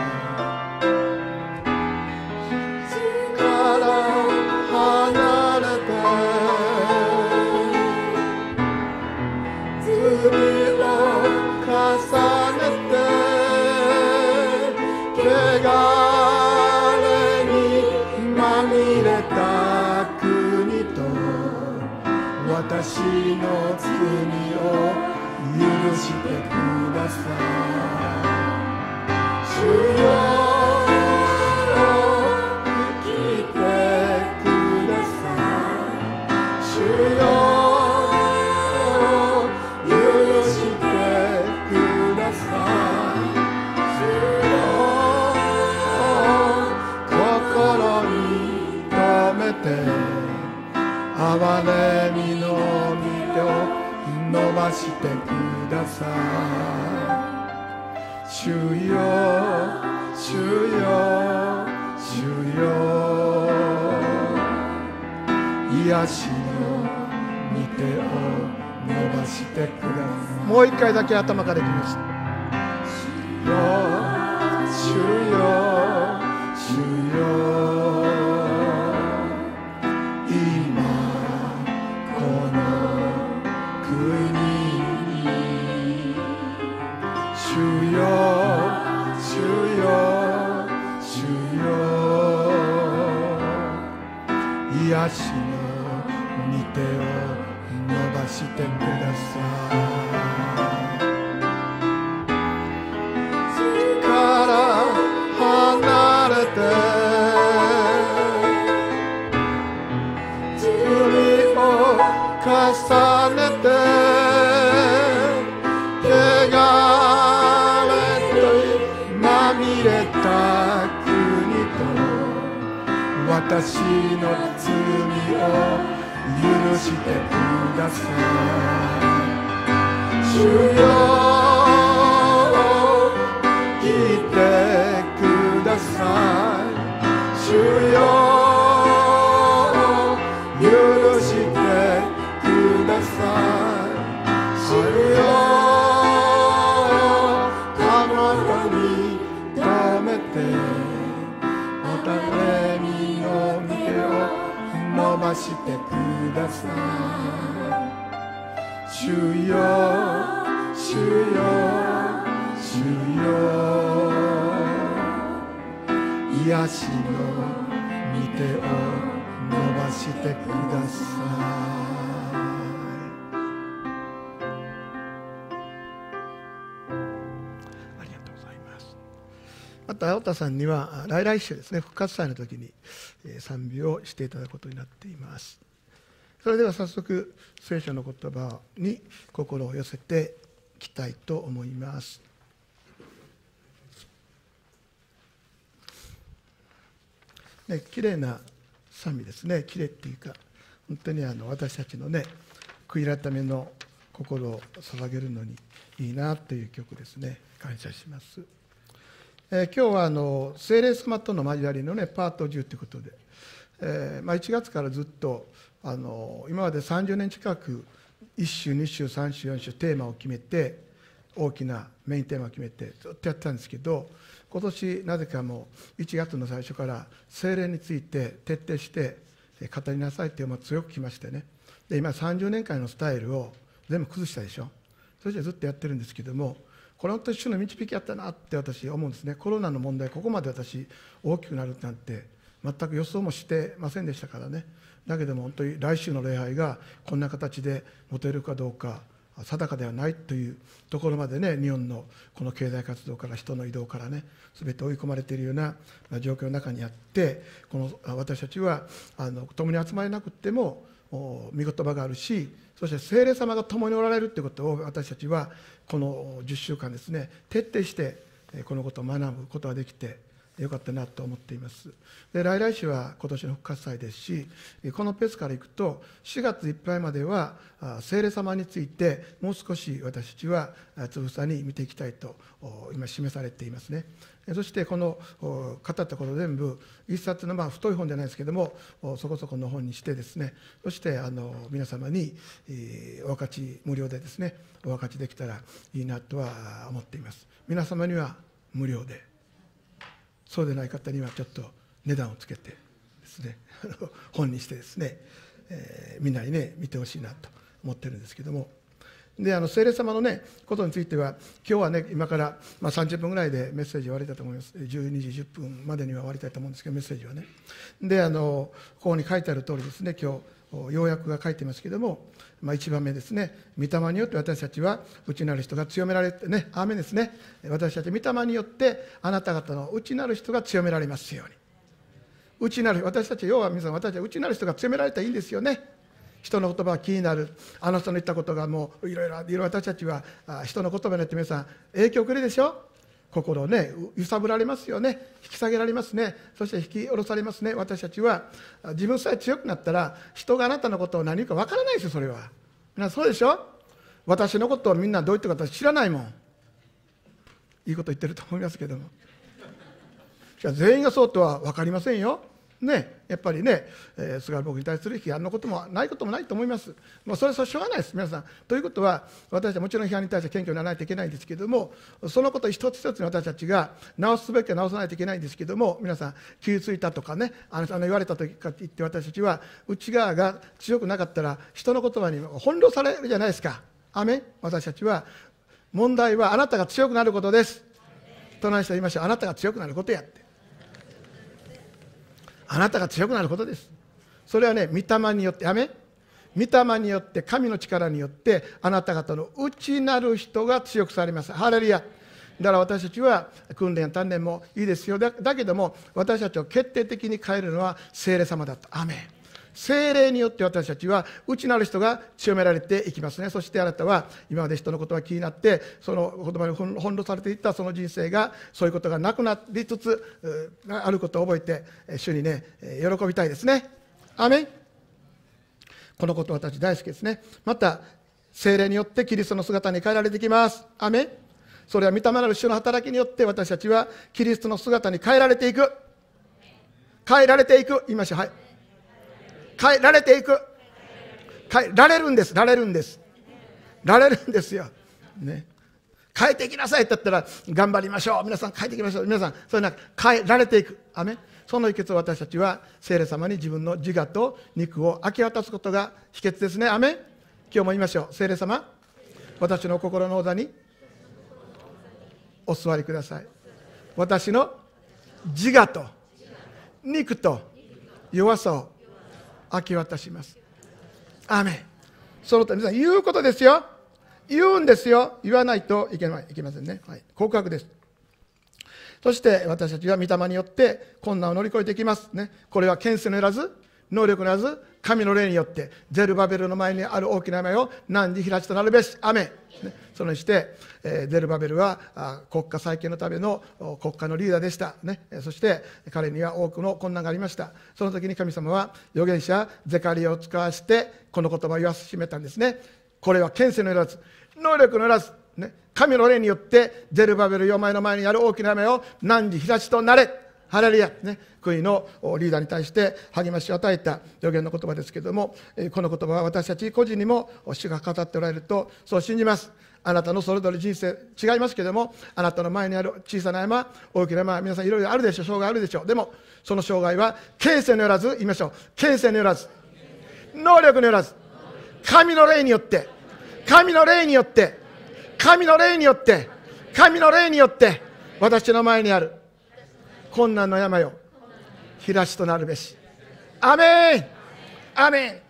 私の罪を許してください。主よ、来てください。主よ、許してください。主よ、心に留めて憐れみの御手を伸ばしてください。主よ、主よ、主よ、癒しの御手を伸ばしてください。もう一回だけ頭からいきます。主よ、主よ、主よ、癒しの御手を伸ばしてください。から離れて罪を重ねて汚れとまみれた国と私の罪を許してください。主よ、来てください。主よ、許してください。主よ、たまに止めて伸ばしてください。主よ、主よ、主よ、癒しの御手を伸ばしてください。ありがとうございます。また青田さんには来来週ですね、復活祭の時に賛美をしていただくことになっています。それでは早速聖書の言葉に心を寄せていきたいと思います。ね、綺麗な賛美ですね。綺麗っていうか本当にあの私たちのね、悔い改めの心を捧げるのにいいなという曲ですね。感謝します。 えー、今日はあの聖霊様との交わりのねパートじゅうということで、えーまあ、いちがつからずっとあの今までさんじゅうねん近くいっ週に週さん週よん週テーマを決めて、大きなメインテーマを決めてずっとやってたんですけど、今年なぜかもういちがつの最初から聖霊について徹底して語りなさいっていうのが強くきましてね、で今さんじゅうねんかんのスタイルを全部崩したでしょ。そしてずっとやってるんですけども、これは本当に主の導きやったなって私思うんですね。コロナの問題、ここまで私大きくなるなんて全く予想もしてませんでしたからね。だけども本当に来週の礼拝がこんな形で持てるかどうか定かではないというところまでね、日本のこの経済活動から人の移動からね、全て追い込まれているような状況の中にあって、この私たちはあの共に集まれなくても御言葉があるし、そして聖霊様が共におられるということを私たちはこのじゅっしゅうかんですね、徹底してこのことを学ぶことができてよかったなと思っています。で、来来週は今年の復活祭ですし、このペースからいくとしがついっぱいまでは聖霊様についてもう少し私たちはつぶさに見ていきたいと今示されていますね。そしてこの語ったこと全部一冊のまあ太い本じゃないですけども、そこそこの本にしてですね、そしてあの皆様にお分かち無料でですねお分かちできたらいいなとは思っています。皆様には無料で、そうでない方にはちょっと値段をつけてですね本にしてですね、えー、みんなにね見てほしいなと思ってるんですけども、であの聖霊様のねことについては今日はね今から、まあ、さんじゅっぷんぐらいでメッセージ終わりたいと思います。じゅうにじじゅっぷんまでには終わりたいと思うんですけど、メッセージはね、であのここに書いてある通りですね、今日要約が書いてますけども、まあ、いちばんめですね、御霊によって私たちは内なる人が強められてね、アーメンですね。私たち御霊によってあなた方の内なる人が強められますように。内なる、私たち要は皆さん、私たち内なる人が強められたらいいんですよね。人の言葉が気になる、あの人の言ったことがもういろいろいろいろ私たちは人の言葉によって皆さん影響を受けるでしょ。心をね揺さぶられますよね、引き下げられますね、そして引き下ろされますね。私たちは自分さえ強くなったら人があなたのことを何言うかわからないですよ。それは皆そうでしょ。私のことをみんなどう言ってるか私知らないもん。いいこと言ってると思いますけども、じゃあ全員がそうとは分かりませんよね。やっぱりね、えー、菅僕に対する批判のこともないこともないと思います。もうそれはしょうがないです皆さん。ということは私たちはもちろん批判に対して謙虚にならないといけないんですけれども、そのこと一つ一つに私たちが直すべきは直さないといけないんですけれども、皆さん傷ついたとかね、あのあの言われたとかって言って私たちは内側が強くなかったら人の言葉に翻弄されるじゃないですか。アメン。私たちは問題はあなたが強くなることです。隣の人言いましょう。あなたが強くなることやって、あなたが強くなることです。それはね、御霊によって、アメン。御霊によって、神の力によってあなた方の内なる人が強くされます。ハレルヤ。だから私たちは訓練や鍛錬もいいですよ。だ, だけども私たちを決定的に変えるのは聖霊様だと。アメン。聖霊によって私たちは内なる人が強められていきますね。そしてあなたは今まで人のことが気になってその言葉に翻弄されていったその人生がそういうことがなくなりつつあることを覚えて主にね喜びたいですね。アメン。このこと私大好きですね。また聖霊によってキリストの姿に変えられていきます。アメン。それは御霊なる主の働きによって私たちはキリストの姿に変えられていく、変えられていく。言いましょう。はい。変えられていく。変えられるんです。られるんです。られるんですよ。ね。変えていきなさいって言ったら頑張りましょう。皆さん変えていきましょう。皆さんそういうのは変えられていく。アメン。その秘訣を私たちは聖霊様に自分の自我と肉を明け渡すことが秘訣ですね。アメン。今日も言いましょう。聖霊様、私の心の座にお座りください。私の自我と肉と弱さを明け渡します。アーメン。そのと皆さん言うことですよ。言うんですよ。言わないといけない、いけませんね。はい、告白です。そして私たちは御霊によって困難を乗り越えていきますね。これは権勢のいらず、能力のいらず、神の霊によってゼルバベルの前にある大きな山を何時開ちとなるべし。アーメン。ね、そのようにして、えー、ゼルバベルはあ国家再建のための国家のリーダーでした、ね、そして彼には多くの困難がありました。その時に神様は預言者ゼカリアを使わしてこの言葉を言わしめたんですね。これは権勢のいらず、能力のいらず、 ね、神の霊によってゼルバベルよまいの前にある大きな山を汝平地となれ。ハレルヤ、ね、国のリーダーに対して励ましを与えた予言の言葉ですけれども、この言葉は私たち個人にも主が語っておられるとそう信じます。あなたのそれぞれ人生違いますけれども、あなたの前にある小さな山、大きな山、皆さんいろいろあるでしょう、障害あるでしょう。でもその障害は権勢によらず、言いましょう、権勢によらず、能力によらず、神の霊によって、神の霊によって、神の霊によって、神の霊によって、私の前にある困難の山よ、平地となるべし。アメン、アメン。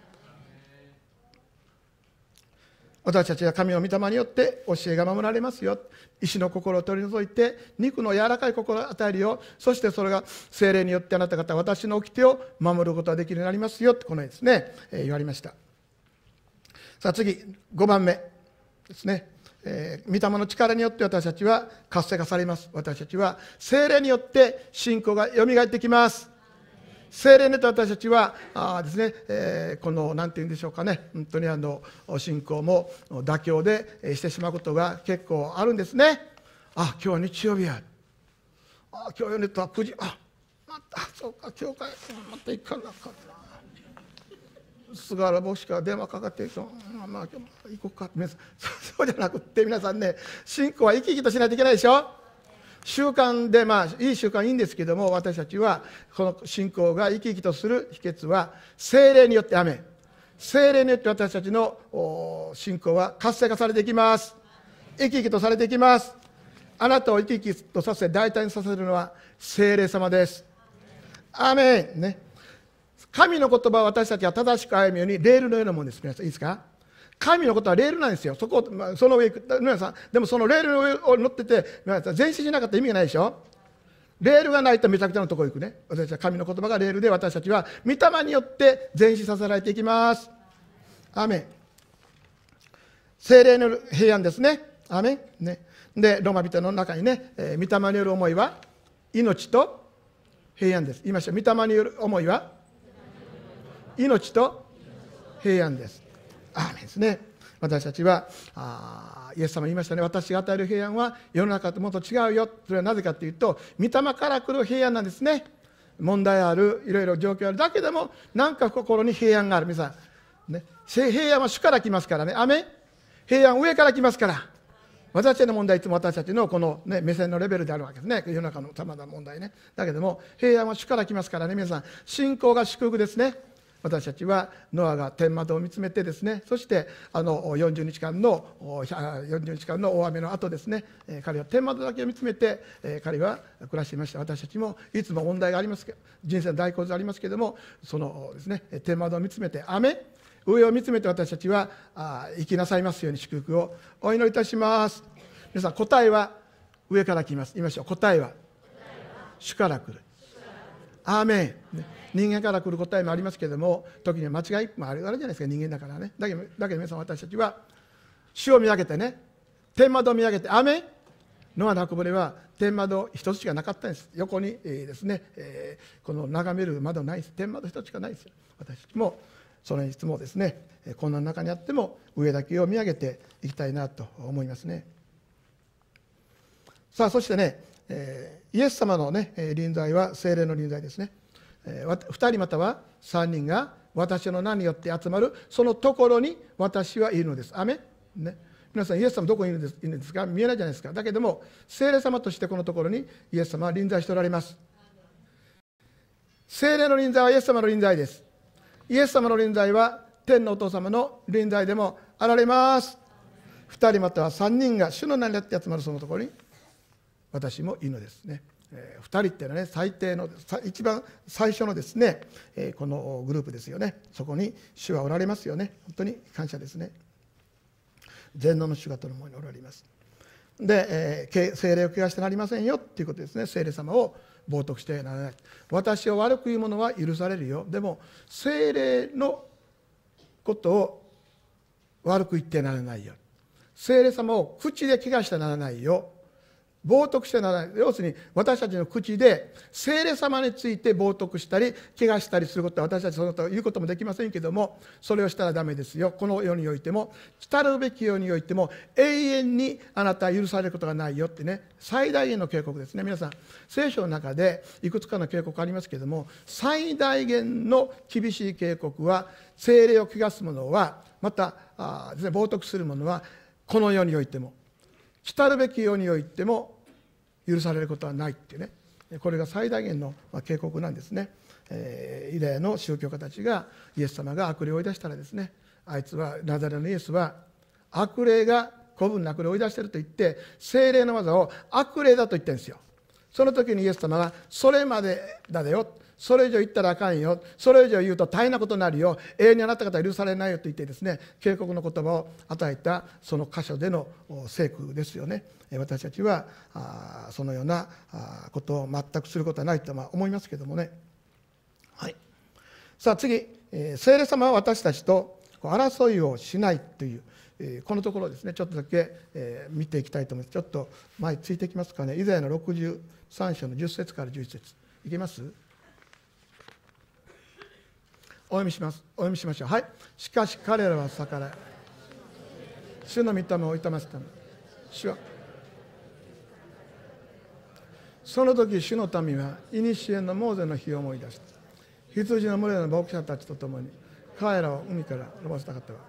私たちは神の御霊によって教えが守られますよ。石の心を取り除いて肉の柔らかい心を与えるよ。そしてそれが聖霊によってあなた方私の掟を守ることができるようになりますよと、このようにですね、えー、言われました。さあ次ごばんめですね。えー、御霊の力によって私たちは活性化されます。私たちは聖霊によって信仰がよみがえってきます。聖霊によって私たちはあですね、えー、この何て言うんでしょうかね、本当にあの信仰も妥協でしてしまうことが結構あるんですね。あ、今日は日曜日や。あ、今日夜とはくじ、あ、またそうか、教会また行かなかったな。菅原牧師から電話かかってきて、まあ、まあ、行こうかって、そうじゃなくって皆さんね、信仰は生き生きとしないといけないでしょ。習慣で、まあいい習慣いいんですけども、私たちはこの信仰が生き生きとする秘訣は聖霊によって、アメン、聖霊によって私たちの信仰は活性化されていきます。生き生きとされていきます。あなたを生き生きとさせ大胆にさせるのは聖霊様です。アメンね。神の言葉を私たちは正しく歩むようにレールのようなものです。皆さんいいですか。神のことはレールなんですよ。そこ、まあ、その上皆さんでもそのレールの上を乗ってて皆さん前進しなかったら意味がないでしょ。レールがないとめちゃくちゃなところ行くね。私たちは神の言葉がレールで、私たちは御霊によって前進させられていきます。アメン。聖霊による平安ですね。アメンね。でローマ人の中にね、えー、御霊による思いは命と平安です。言いましょう。御霊による思いは命と平安です。アーメンですね。私たちはあイエス様言いましたね。私が与える平安は世の中ともっと違うよ。それはなぜかというと、御霊から来る平安なんですね。問題ある、いろいろ状況あるだけでも何か心に平安がある。皆さん、ね、平安は主から来ますからね。アメン。平安上から来ますから。私たちの問題いつも私たちのこの、ね、目線のレベルであるわけですね。世の中のさまざまな問題ね。だけども平安は主から来ますからね。皆さん、信仰が祝福ですね。私たちはノアが天窓を見つめてですね、そしてあのよんじゅうにちかんのよんじゅうにちかんの大雨の後ですね、彼は天窓だけを見つめて彼は暮らしていました。私たちもいつも問題がありますけど、人生の大洪水ありますけれども、そのですね天窓を見つめて、雨上を見つめて私たちは生きなさいますように祝福をお祈りいたします。皆さん、答えは上から来ます。言いましょう。答えは主から来る。アーメン、ね、人間から来る答えもありますけれども、時には間違いもあるじゃないですか。人間だからね。だけどだけど皆さん、私たちは主を見上げてね、天窓を見上げて、アーメン。ノアの箱舟は天窓一つしかなかったんです。横に、えー、ですね、えー、この眺める窓ないです。天窓一つしかないですよ。私たちもそのいつもですね、こんな中にあっても上だけを見上げていきたいなと思いますね。さあ、そしてね、えー、イエス様のね臨在は聖霊の臨在ですね。えー、ふたりまたはさんにんが私の名によって集まるそのところに私はいるのです。アメンね。皆さん、イエス様どこにいるんですいるんですか。見えないじゃないですか。だけども聖霊様としてこのところにイエス様は臨在しておられます。聖霊の臨在はイエス様の臨在です。イエス様の臨在は天のお父様の臨在でもあられます。ふたりまたはさんにんが主の名によって集まるそのところに私もいるのですね。えー、ふたりっていうのはね、最低の一番最初のですね、えー、このグループですよね。そこに主はおられますよね。本当に感謝ですね。全能の主がとのもにおられます。で、えー、聖霊を汚してなりませんよっていうことですね。聖霊様を冒涜してならない。私を悪く言う者は許されるよ。でも聖霊のことを悪く言ってならないよ。聖霊様を口で汚してならないよ。 冒涜してならない。要するに私たちの口で聖霊様について冒涜したり怪我したりすることは私たちそのことを言うこともできませんけども、それをしたらダメですよ。この世においても来るべき世においても永遠にあなたは許されることがないよってね、最大限の警告ですね。皆さん聖書の中でいくつかの警告ありますけども、最大限の厳しい警告は、聖霊を汚す者はまたあです、ね、冒涜する者はこの世においても来るべき世においても許されることはないっていうね、これが最大限の警告なんですね。えー、ユダヤの宗教家たちがイエス様が悪霊を追い出したらですね、あいつはナザレのイエスは悪霊が子分の悪霊を追い出していると言って聖霊の技を悪霊だと言ってるんですよ。その時にイエス様がそれまでだよ、それ以上言ったらあかんよ、それ以上言うと大変なことになるよ、永遠にあなた方は許されないよと言ってですね、警告の言葉を与えたその箇所での聖句ですよね。私たちはあそのようなことを全くすることはないと思いますけどもね。はい、さあ次、聖霊様は私たちと争いをしないというこのところですね、ちょっとだけ見ていきたいと思います。ちょっと前ついていきますかね。イザヤのろくじゅうさん章のじゅっ節からじゅういち節いけます？お読みします。お読みしましょう。はい。しかし彼らは逆らい、主の御霊を痛ませたの。主はその時主の民は古のモーゼの日を思い出した。羊の群れの牧者たちと共に彼らを海から伸ばしたかったわ。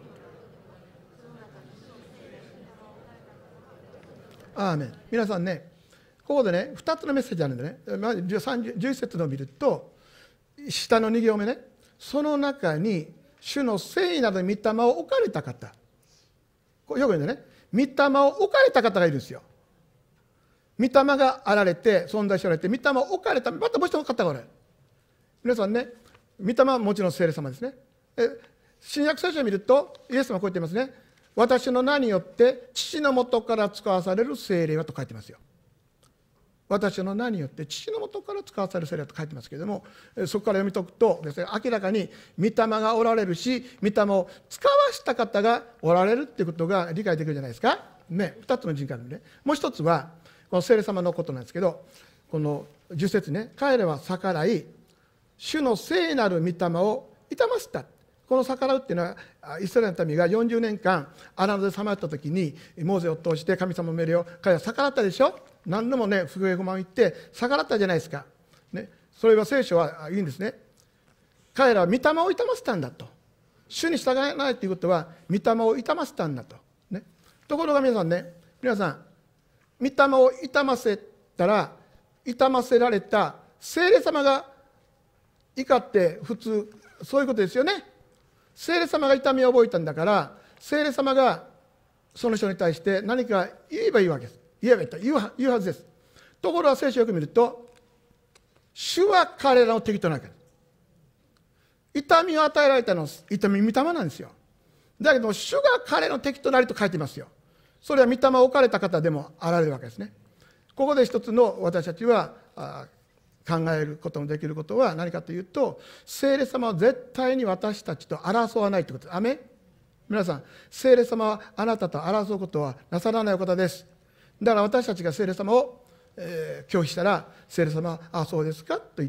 アーメン。皆さんね、ここでねふたつのメッセージあるんでね、まずじゅういち節を見ると下のに行目ね、その中に主の聖なる御霊を置かれた方、これよく言うんでね、御霊を置かれた方がいるんですよ。御霊があられて存在しておられて、御霊を置かれたまたもう一人の方がおられる。皆さんね、御霊はもちろん聖霊様ですね。え新約聖書を見るとイエス様はこう言ってますね。私の名によって父のもとから使わされる聖霊はと書いてますよ。私の名によって父のもとから使わされる聖霊と書いてますけれども、そこから読み解くとですね、明らかに御霊がおられるし、御霊を使わした方がおられるっていうことが理解できるじゃないですかね。ふたつの人格でね、もう一つはこの聖霊様のことなんですけど、このじゅっ節ね、彼らは逆らい主の聖なる御霊を痛ませた。この逆らうっていうのはイスラエルの民がよんじゅうねんかん荒野でさまよった時にモーゼを通して神様の命令を彼らは逆らったでしょ。何度もね不平不満を言って逆らったじゃないですか、ね、それは聖書は言うんですね。彼らは御霊を痛ませたんだと。主に従えないということは御霊を痛ませたんだと、ね、ところが皆さんね、皆さん御霊を痛ませたら痛ませられた聖霊様が怒って普通そういうことですよね。聖霊様が痛みを覚えたんだから聖霊様がその人に対して何か言えばいいわけです。言えばいいと言うは言うはずです。ところが聖書をよく見ると主は彼らの敵となるわけです。痛みを与えられたのは痛み御霊なんですよ。だけど主が彼の敵となりと書いてますよ。それは御霊を置かれた方でもあられるわけですね。ここで一つの私たちは考えることのできることは何かというと、聖霊様は絶対に私たちと争わないということです。アメン。皆さん、聖霊様はあなたと争うことはなさらないお方です。だから私たちが聖霊様を、えー、拒否したら聖霊様はああそうですかと言って、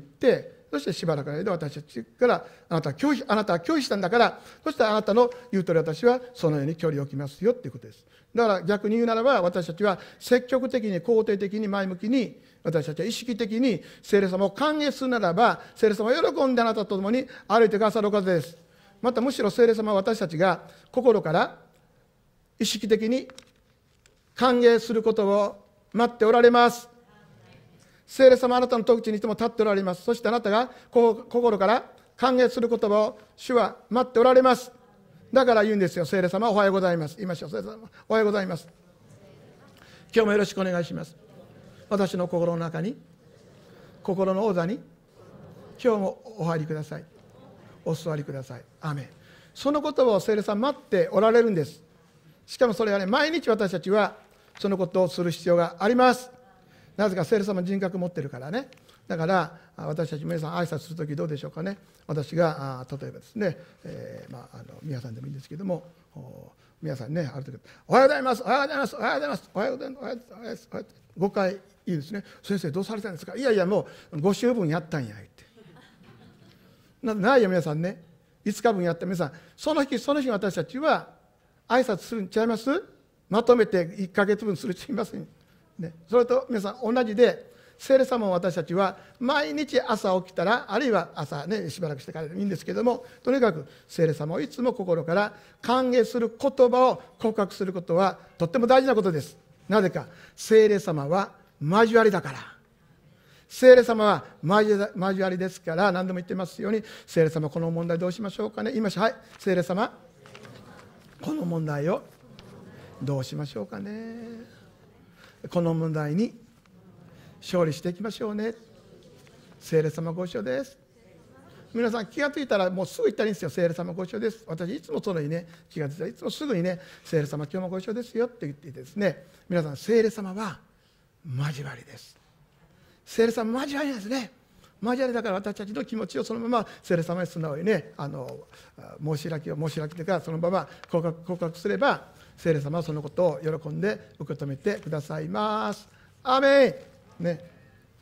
そしてしばらくの間私たちからあなたは拒否あなたは拒否したんだから、そしてあなたの言うとおり私はそのように距離を置きますよということです。だから逆に言うならば、私たちは積極的に肯定的に前向きに、私たちは意識的に聖霊様を歓迎するならば、聖霊様は喜んであなたと共に歩いてくださるお方です。またむしろ聖霊様は私たちが心から意識的に歓迎することを待っておられます。聖霊様はあなたの戸口にいても立っておられます。そしてあなたが心から歓迎する言葉を主は待っておられます。だから言うんですよ。聖霊様おはようございます。言いましょう。聖霊様おはようございます。今日もよろしくお願いします。私の心の中に、心の王座に今日もお入りください。お座りください。アーメン。その言葉を聖霊様待っておられるんです。しかもそれはね、毎日私たちはそのことをする必要があります。なぜか聖霊様の人格を持っているからね。だから私たち皆さん挨拶するときどうでしょうかね。私が例えばですね、えーまあ、あの皆さんでもいいんですけども、 皆さんね、ある時おはようございます、おはようございます、おはようございます、おはようございます、おはようございます、ごかいいいですね。先生どうされたんですか。いやいやもうご週分やったんや言って。なないよ皆さんね。いつかぶんやった皆さん、その日その日私たちは挨拶するんちゃいます。まとめていっかげつぶんするちゃいません、ね、それと皆さん同じで、聖霊様も私たちは毎日朝起きたら、あるいは朝ねしばらくしてからでもいいんですけども、とにかく聖霊様をいつも心から歓迎する言葉を告白することはとっても大事なことです。なぜか、聖霊様は交わりだから。聖霊様は交わりですから、何度も言ってますように、聖霊様この問題どうしましょうかね。言いましょう。はい、聖霊様この問題をどうしましょうかね。この問題に勝利していきましょうね。聖霊様ご一緒です。皆さん気がついたらもうすぐ言ったらいいんですよ。聖霊様ご一緒です。私いつもそのにね気がついたらいつもすぐにね、聖霊様今日もご一緒ですよって言っていてですね、皆さん聖霊様は交わりです。聖霊様交わりですね。交わりだから、私たちの気持ちをそのまま聖霊様に素直にね、あの申し開きを申し開きというか、そのまま告白、告白すれば、聖霊様はそのことを喜んで受け止めてくださいます。アーメン、ね。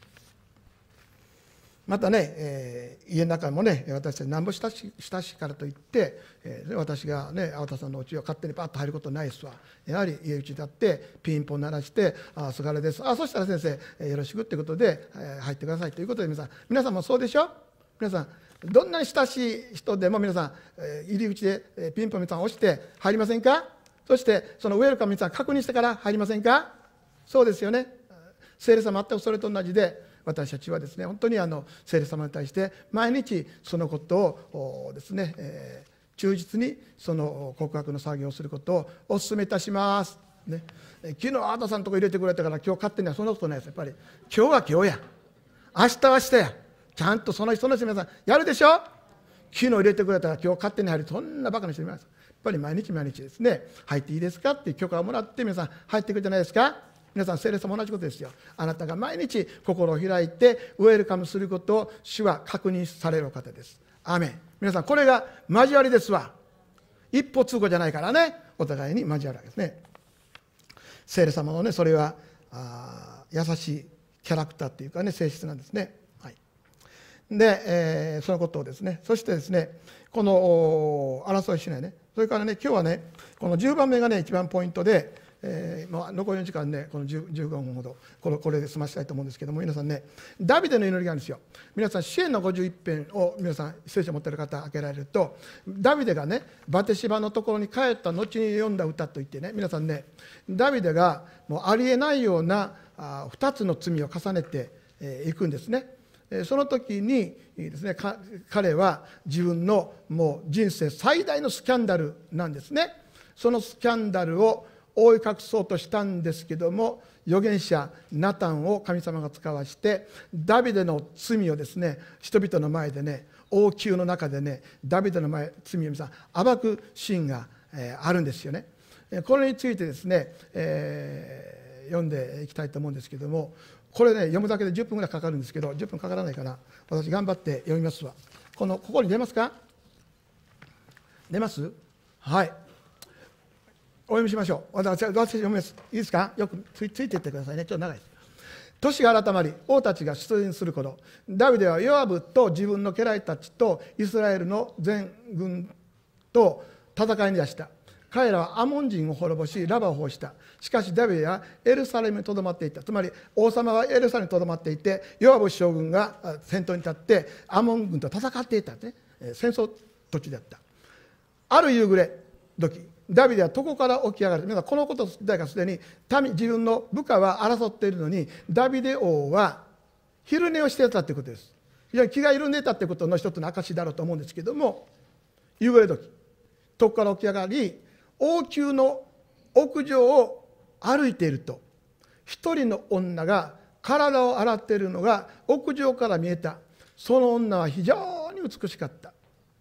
またね、えー、家の中もね、私たちなんぼ親し親しいからといって、えー、私がね、青田さんのお家を勝手にパッと入ることないですわ。やはり家打ちだってピンポン鳴らして、あ、すがれです。あ、そしたら先生、えー、よろしくってことで、えー、入ってくださいということで、皆さん、皆さんもそうでしょ。皆さん、どんなに親しい人でも皆さん、えー、入り口で、えー、ピンポン皆さん押して入りませんか。そしてそのウェルカム皆さん確認してから入りませんか。そうですよね。聖霊様全くそれと同じで、私たちはですね、本当にあの聖霊様に対して毎日そのことをですね、えー、忠実にその告白の作業をすることをお勧めいたします、ね、昨日あなたさんのとこ入れてくれたから今日勝手にはそんなことないです。やっぱり今日は今日や、明日は明日や、ちゃんとその人の人皆さんやるでしょ。昨日入れてくれたから今日勝手に入る、そんなバカな人います。やっぱり毎日毎日ですね、入っていいですかっていう許可をもらって皆さん入ってくるじゃないですか。皆さん聖霊様同じことですよ。あなたが毎日心を開いてウェルカムすることを主は確認される方です。アーメン。皆さんこれが交わりですわ。一歩通行じゃないからね、お互いに交わるわけですね。聖霊様のね、それはあ優しいキャラクターっていうかね、性質なんですね。はい、で、えー、そのことをですね、そしてですね、この争いしないね、それからね、今日はね、このじゅうばんめがね一番ポイントで、えーまあ、残りの時間ね、このじゅうごふんほどこれ、これで済ませたいと思うんですけども、皆さんね、ダビデの祈りがあるんですよ。皆さん、詩篇のごじゅういっぺんを皆さん聖書を持っている方開けられると、ダビデがねバテシバのところに帰った後に読んだ歌といってね、皆さんね、ダビデがもうありえないようなあふたつの罪を重ねてい、えー、くんですね。その時にですね、彼は自分のもう人生最大のスキャンダルなんですね。そのスキャンダルを覆い隠そうとしたんですけども、預言者ナタンを神様が使わしてダビデの罪をですね、人々の前でね、王宮の中でね、ダビデの前罪を皆さん暴くシーンが、えー、あるんですよね。これについてですね、えー、読んでいきたいと思うんですけども、これね読むだけでじゅっぷんぐらいかかるんですけど、じゅっぷんかからないかな。私頑張って読みますわ。このここに出ますか。出ます。はい、お読みしましょう。私は読みます。いいですか。よくついついていってくださいね。ちょっと長いです。年が改まり、王たちが出陣する頃、ダビデはヨアブと自分の家来たちとイスラエルの全軍と戦いに出した。彼らはアモン人を滅ぼし、ラバを滅した。しかしダビデはエルサレムにとどまっていた。つまり王様はエルサレムにとどまっていて、ヨアブ将軍が先頭に立ってアモン軍と戦っていた、ね、戦争途中であった。ある夕暮れ時、ダビデは床から起き上がる。皆さんこのこと自体がすでに民、自分の部下は争っているのに、ダビデ王は昼寝をしていたということです。非常に気が緩んでいたということの一つの証だろうと思うんですけども、夕暮れ時、床から起き上がり、王宮の屋上を歩いていると、一人の女が体を洗っているのが屋上から見えた。その女は非常に美しかった。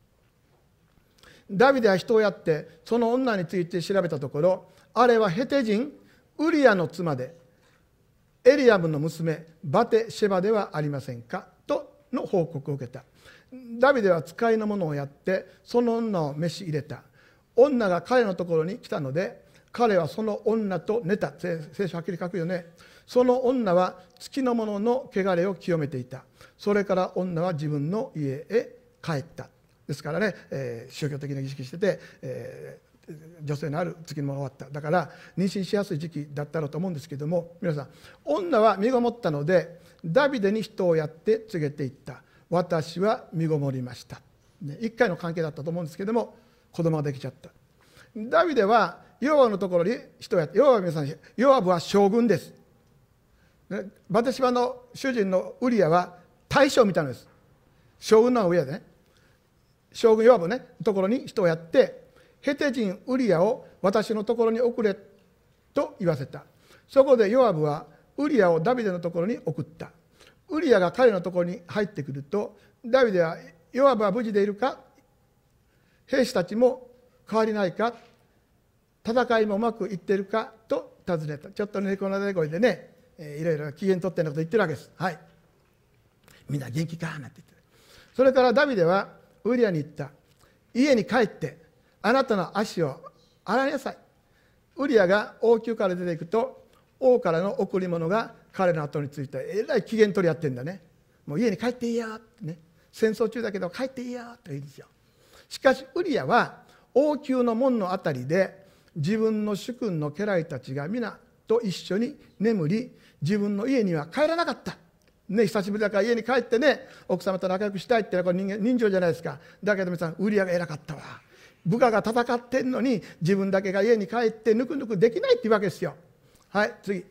ダビデは人をやってその女について調べたところ、あれはヘテ人ウリアの妻でエリアムの娘バテシェバではありませんかとの報告を受けた。ダビデは使いの者をやってその女を召し入れた。 女が彼のところに来たので、彼はその女と寝た。聖書はっきり書くよね。その女は月の者の汚れを清めていた。それから女は自分の家へ帰った。ですからね、えー、宗教的な儀式してて、えー、女性のある月の者が終わった。だから妊娠しやすい時期だったろうと思うんですけども、皆さん、女は身ごもったのでダビデに人をやって告げていった。私は身ごもりました。ね、一回の関係だったと思うんですけども、子供ができちゃった。ダビデはヨアブのところに人をやって、ヨアブ皆さん、ヨアブは将軍です。バテシバの主人のウリアは大将みたいなのです。将軍の上でね、将軍ヨアブねところに人をやって、ヘテ人ウリアを私のところに送れと言わせた。そこでヨアブはウリアをダビデのところに送った。ウリアが彼のところに入ってくると、ダビデはヨアブは無事でいるか、兵士たちも変わりないか、戦いもうまくいっているかと尋ねた。ちょっと猫なで声でね、えー、いろいろ機嫌取ってんのこと言ってるわけです。はい、みんな元気かなんて言ってる。それからダビデはウリアに言った。家に帰ってあなたの足を洗いなさい。ウリアが王宮から出ていくと、王からの贈り物が彼の後について、えらい機嫌取りやってんだね。もう家に帰っていいよってね、戦争中だけど帰っていいよって言うんですよ。しかしウリアは王宮の門のあたりで自分の主君の家来たちが皆と一緒に眠り、自分の家には帰らなかった。ね、久しぶりだから家に帰ってね、奥様と仲良くしたいってのはこれ人間人情じゃないですか。だけど皆さん、ウリアが偉かったわ。部下が戦ってんのに自分だけが家に帰ってぬくぬくできないっていうわけですよ。はい、次。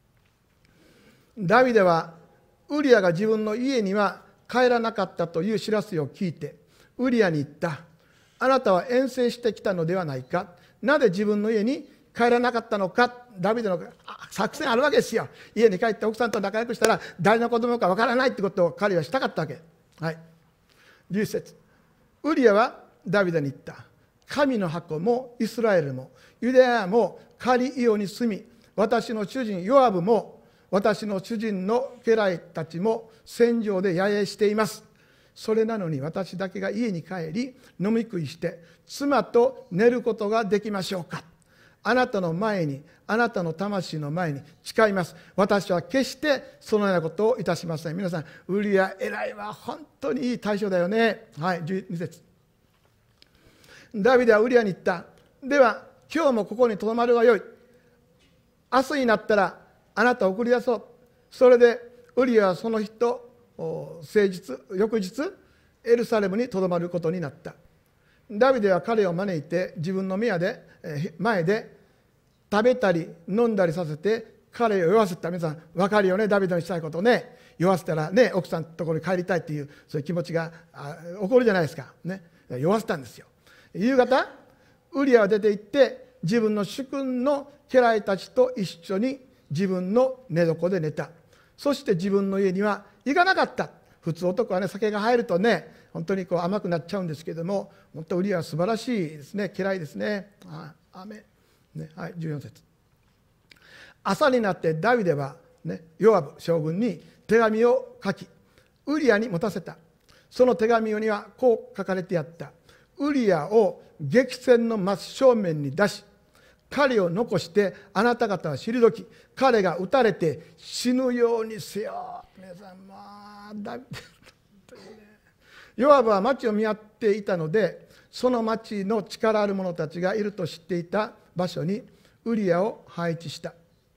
ダビデはウリアが自分の家には帰らなかったという知らせを聞いて、ウリアに言った。あなたは遠征してきたのではないか。なぜ自分の家に帰らなかったのか。ダビデの作戦あるわけですよ。家に帰って奥さんと仲良くしたら誰の子供かわからないってことを彼はしたかったわけ。はい、じゅう節。ウリアはダビデに言った。神の箱もイスラエルもユダヤもカリイオに住み、私の主人ヨアブも私の主人の家来たちも戦場で野営しています。それなのに私だけが家に帰り飲み食いして妻と寝ることができましょうか。あなたの前に、あなたの魂の前に誓います。私は決してそのようなことをいたしません。皆さん、ウリア偉いわ。本当にいい対象だよね。はい、じゅうに節。ダビデはウリアに言った。では今日もここにとどまるがよい。明日になったらあなたを送り出そう。それでウリアはその日と誠実、翌日エルサレムにとどまることになった。ダビデは彼を招いて自分の宮で前で食べたり飲んだりさせて彼を酔わせた。皆さん分かるよね、ダビデのしたいことをね。酔わせたらね、奥さんのところに帰りたいっていうそういう気持ちが起こるじゃないですか、ね、酔わせたんですよ。夕方ウリアは出て行って自分の主君の家来たちと一緒に自分の寝床で寝た。そして自分の家には行かなかった。普通男はね、酒が入るとね本当にこう甘くなっちゃうんですけども、本当ウリアは素晴らしいですね。家来ですね。あアメね、はい、じゅうよん節。朝になってダビデは、ね、ヨアブ将軍に手紙を書きウリアに持たせた。その手紙にはこう書かれてあった。ウリアを激戦の真正面に出し、彼を残してあなた方は退き、彼が撃たれて死ぬようにせよ。皆さん、まあダビデヨアブは町を見張っていたので、その町の力ある者たちがいると知っていた場所にウリアを配置した。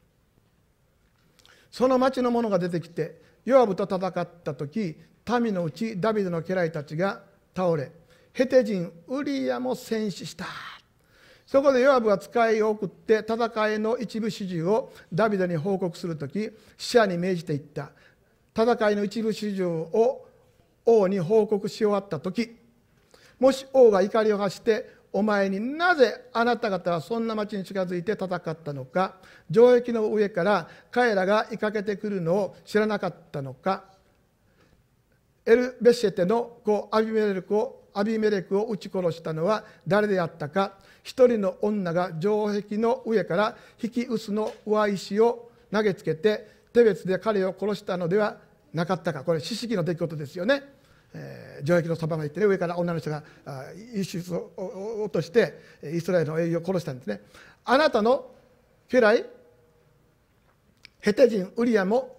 その町の者が出てきてヨアブと戦った時、民のうちダビデの家来たちが倒れ、ヘテ人ウリアも戦死した。そこでヨアブは使いを送って戦いの一部始終をダビデに報告するとき、使者に命じていった。戦いの一部始終を王に報告し終わったとき、もし王が怒りを発して、お前になぜあなた方はそんな町に近づいて戦ったのか、城壁の上から彼らが追いかけてくるのを知らなかったのか、エルベシェテの子アビメレクをアビメレクを撃ち殺したのは誰であったか。一人の女が城壁の上から引き臼の上石を投げつけて手別で彼を殺したのではなかったか。これ四式の出来事ですよね。 えー、城壁のそばまで行ってね、上から女の人がイシスを落としてイスラエルの英雄を殺したんですね。あなたの家来ヘテ人ウリアも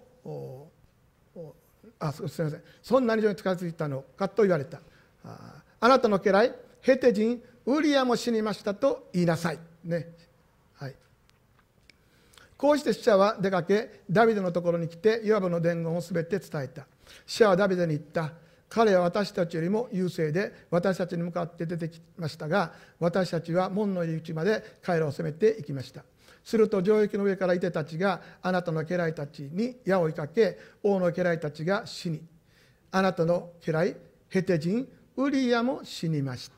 あすみませんそんなに上に近づいたのかと言われた。あ, あなたの家来ヘテ人ウリアも死にましたと言いなさい、ねはい、こうして使者は出かけダビデのところに来てヨアブの伝言をすべて伝えた。使者はダビデに言った。彼は私たちよりも優勢で私たちに向かって出てきましたが、私たちは門の入り口まで彼らを攻めていきました。すると城壁の上からいてたちがあなたの家来たちに矢を追いかけ、王の家来たちが死に、あなたの家来ヘテ人ウリアも死にました。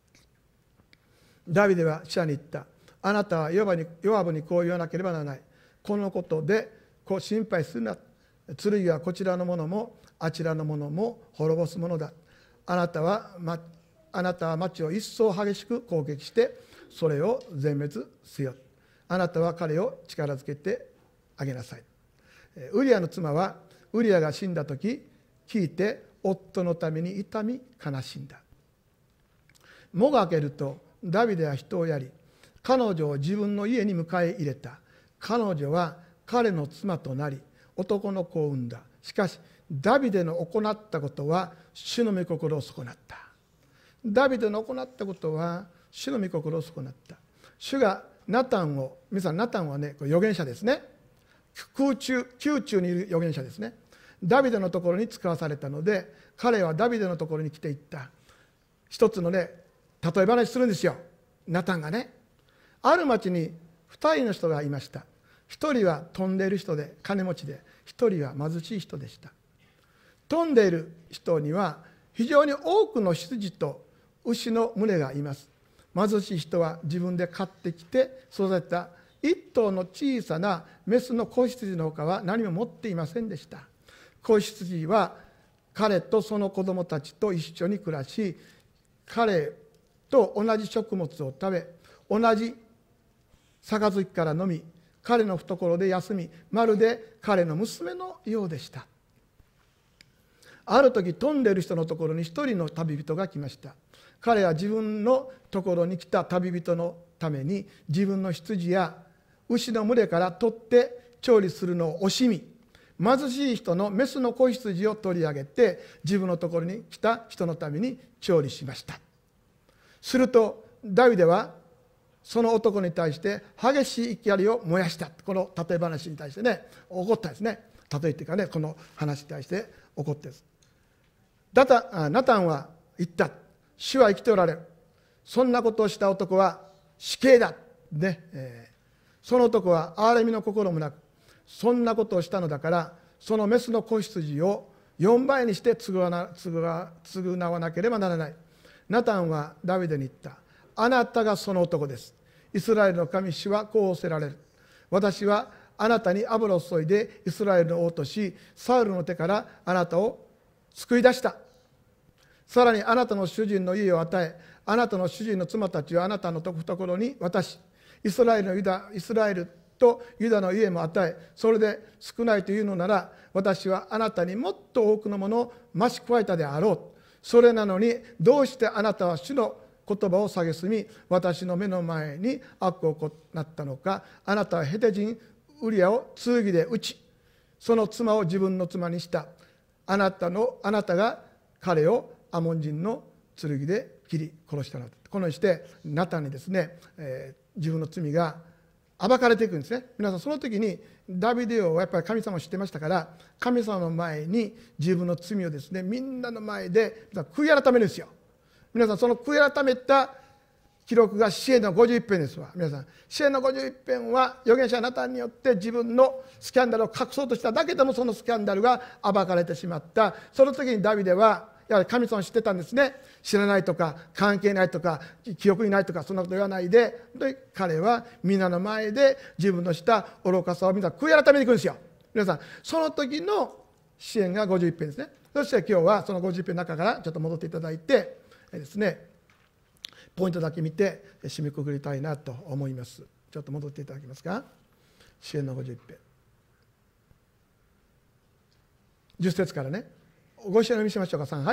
ダビデは使者に言った。あなたはヨアブに、ヨアブにこう言わなければならない。このことでこう心配するな。剣はこちらのものもあちらのものも滅ぼすものだ。あなたは、ま、あなたは町を一層激しく攻撃してそれを全滅せよ。あなたは彼を力づけてあげなさい。ウリアの妻はウリアが死んだ時聞いて夫のために痛み悲しんだ。もがけるとダビデは人をやり彼女を自分の家に迎え入れた。彼女は彼の妻となり男の子を産んだ。しかしダビデの行ったことは主の御心を損なった。ダビデの行ったことは主の御心を損なった。主がナタンを、皆さんナタンはね預言者ですね。空中宮中にいる預言者ですね。ダビデのところに使わされたので彼はダビデのところに来ていった。一つのね例え話するんですよ。ナタンがね、ある町に二人の人がいました。一人は飛んでいる人で金持ちで、一人は貧しい人でした。飛んでいる人には非常に多くの羊と牛の群れがいます。貧しい人は自分で買ってきて育てた一頭の小さなメスの子羊のほかは何も持っていませんでした。子羊は彼とその子供たちと一緒に暮らし、彼と同じ食物を食べ、同じ杯から飲み、彼の懐で休み、まるで彼の娘のようでした。ある時飛んでいる人のところに一人の旅人が来ました。彼は自分のところに来た旅人のために自分の羊や牛の群れから取って調理するのを惜しみ、貧しい人のメスの子羊を取り上げて自分のところに来た人のために調理しました。するとダビデはその男に対して激しい怒りを燃やした。この例え話に対してね怒ったんですね。例えっていうかね、この話に対して怒ってです。ナタン、ナタンは言った。主は生きておられる。そんなことをした男は死刑だ、ねえー、その男は憐れみの心もなく、そんなことをしたのだからそのメスの子羊をよんばいにして償わな、償わなければならない。ナタンはダビデに言った。あなたがその男です。イスラエルの神主はこう仰せられる。私はあなたに油を注いでイスラエルの王とし、サウルの手からあなたを救い出した。さらにあなたの主人の家を与え、あなたの主人の妻たちをあなたの懐に渡し、イスラエルのユダ、イスラエルとユダの家も与え、それで少ないというのなら、私はあなたにもっと多くのものを増し加えたであろう。それなのにどうしてあなたは主の言葉を蔑み、私の目の前に悪を行ったのか。あなたはヘテ人ウリアを剣で撃ち、その妻を自分の妻にした。あなたのあなたが彼をアモン人の剣で切り殺したのだ。このようにしてナタンにですね、えー、自分の罪が暴かれていくんですね。皆さんその時にダビデ王はやっぱり神様を知ってましたから、神様の前に自分の罪をですねみんなの前で悔い改めるんですよ。皆さんその悔い改めた記録が詩篇のごじゅういっぺんですわ。皆さん詩篇のごじゅういっぺんは預言者ナタンによって自分のスキャンダルを隠そうとしただけでもそのスキャンダルが暴かれてしまった。その時にダビデはやはり神様を知ってたんですね。知らないとか関係ないとか記憶にないとかそんなこと言わないで、で彼は皆の前で自分のした愚かさをみんな悔い改めていくんですよ。皆さんその時の詩篇がごじゅういっぺんですね。そして今日はそのごじゅういっぺんの中からちょっと戻っていただいてですね、ポイントだけ見て締めくくりたいなと思います。ちょっと戻っていただけますか。詩篇のごじゅういっぺんじゅっ節からね、ご一緒に読みしましょうか。さん、はい。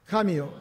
神よ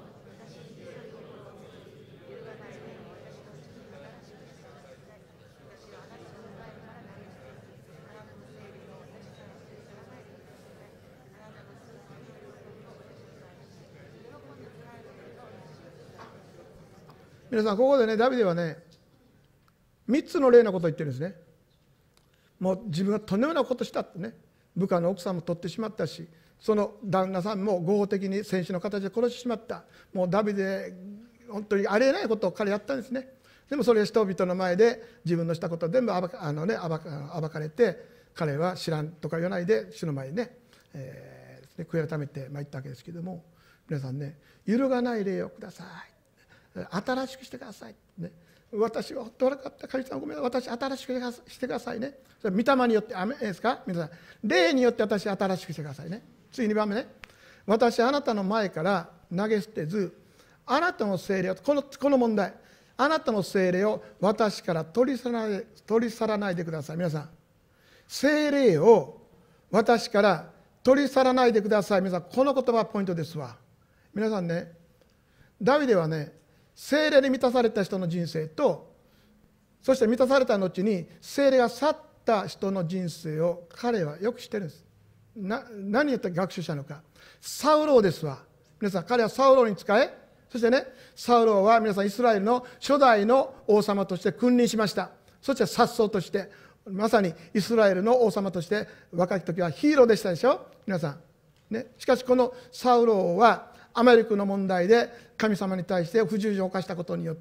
皆さん、ここでね、ダビデはね、みっつの例のことを言ってるんですね。もう自分がとんでもないことしたってね、部下の奥さんも取ってしまったし、その旦那さんも合法的に戦士の形で殺してしまった。もうダビデ、本当にありえないことを彼やったんですね。でもそれが人々の前で自分のしたことを全部暴か、あのね、暴か、暴かれて、彼は知らんとか言わないで主の前にね、えー、悔い改めて参ったわけですけども、皆さんね、揺るがない霊をください。新しくしてください、ね、私は本当悪かった、神様ごめんなさい、私新しくしてくださいね。それ御霊によって、あめですか皆さん、霊によって私新しくしてくださいね。次にばんめね、私あなたの前から投げ捨てず、あなたの聖霊を、このこの問題、あなたの聖霊を私から取り去らない、取り去らないでください。皆さん、聖霊を私から取り去らないでください。皆さん、この言葉はポイントですわ。皆さんね、ダビデはね、聖霊に満たされた人の人生と、そして満たされた後に聖霊が去った人の人生を彼はよく知ってるんです。な何言って学習したのか。サウローですわ。皆さん、彼はサウローに仕え、そしてね、サウローは皆さん、イスラエルの初代の王様として君臨しました。そして颯爽として、まさにイスラエルの王様として若い時はヒーローでしたでしょ皆さん、ね、しかしこのサウローはアマレクの問題で神様に対して不従順を犯したことによって、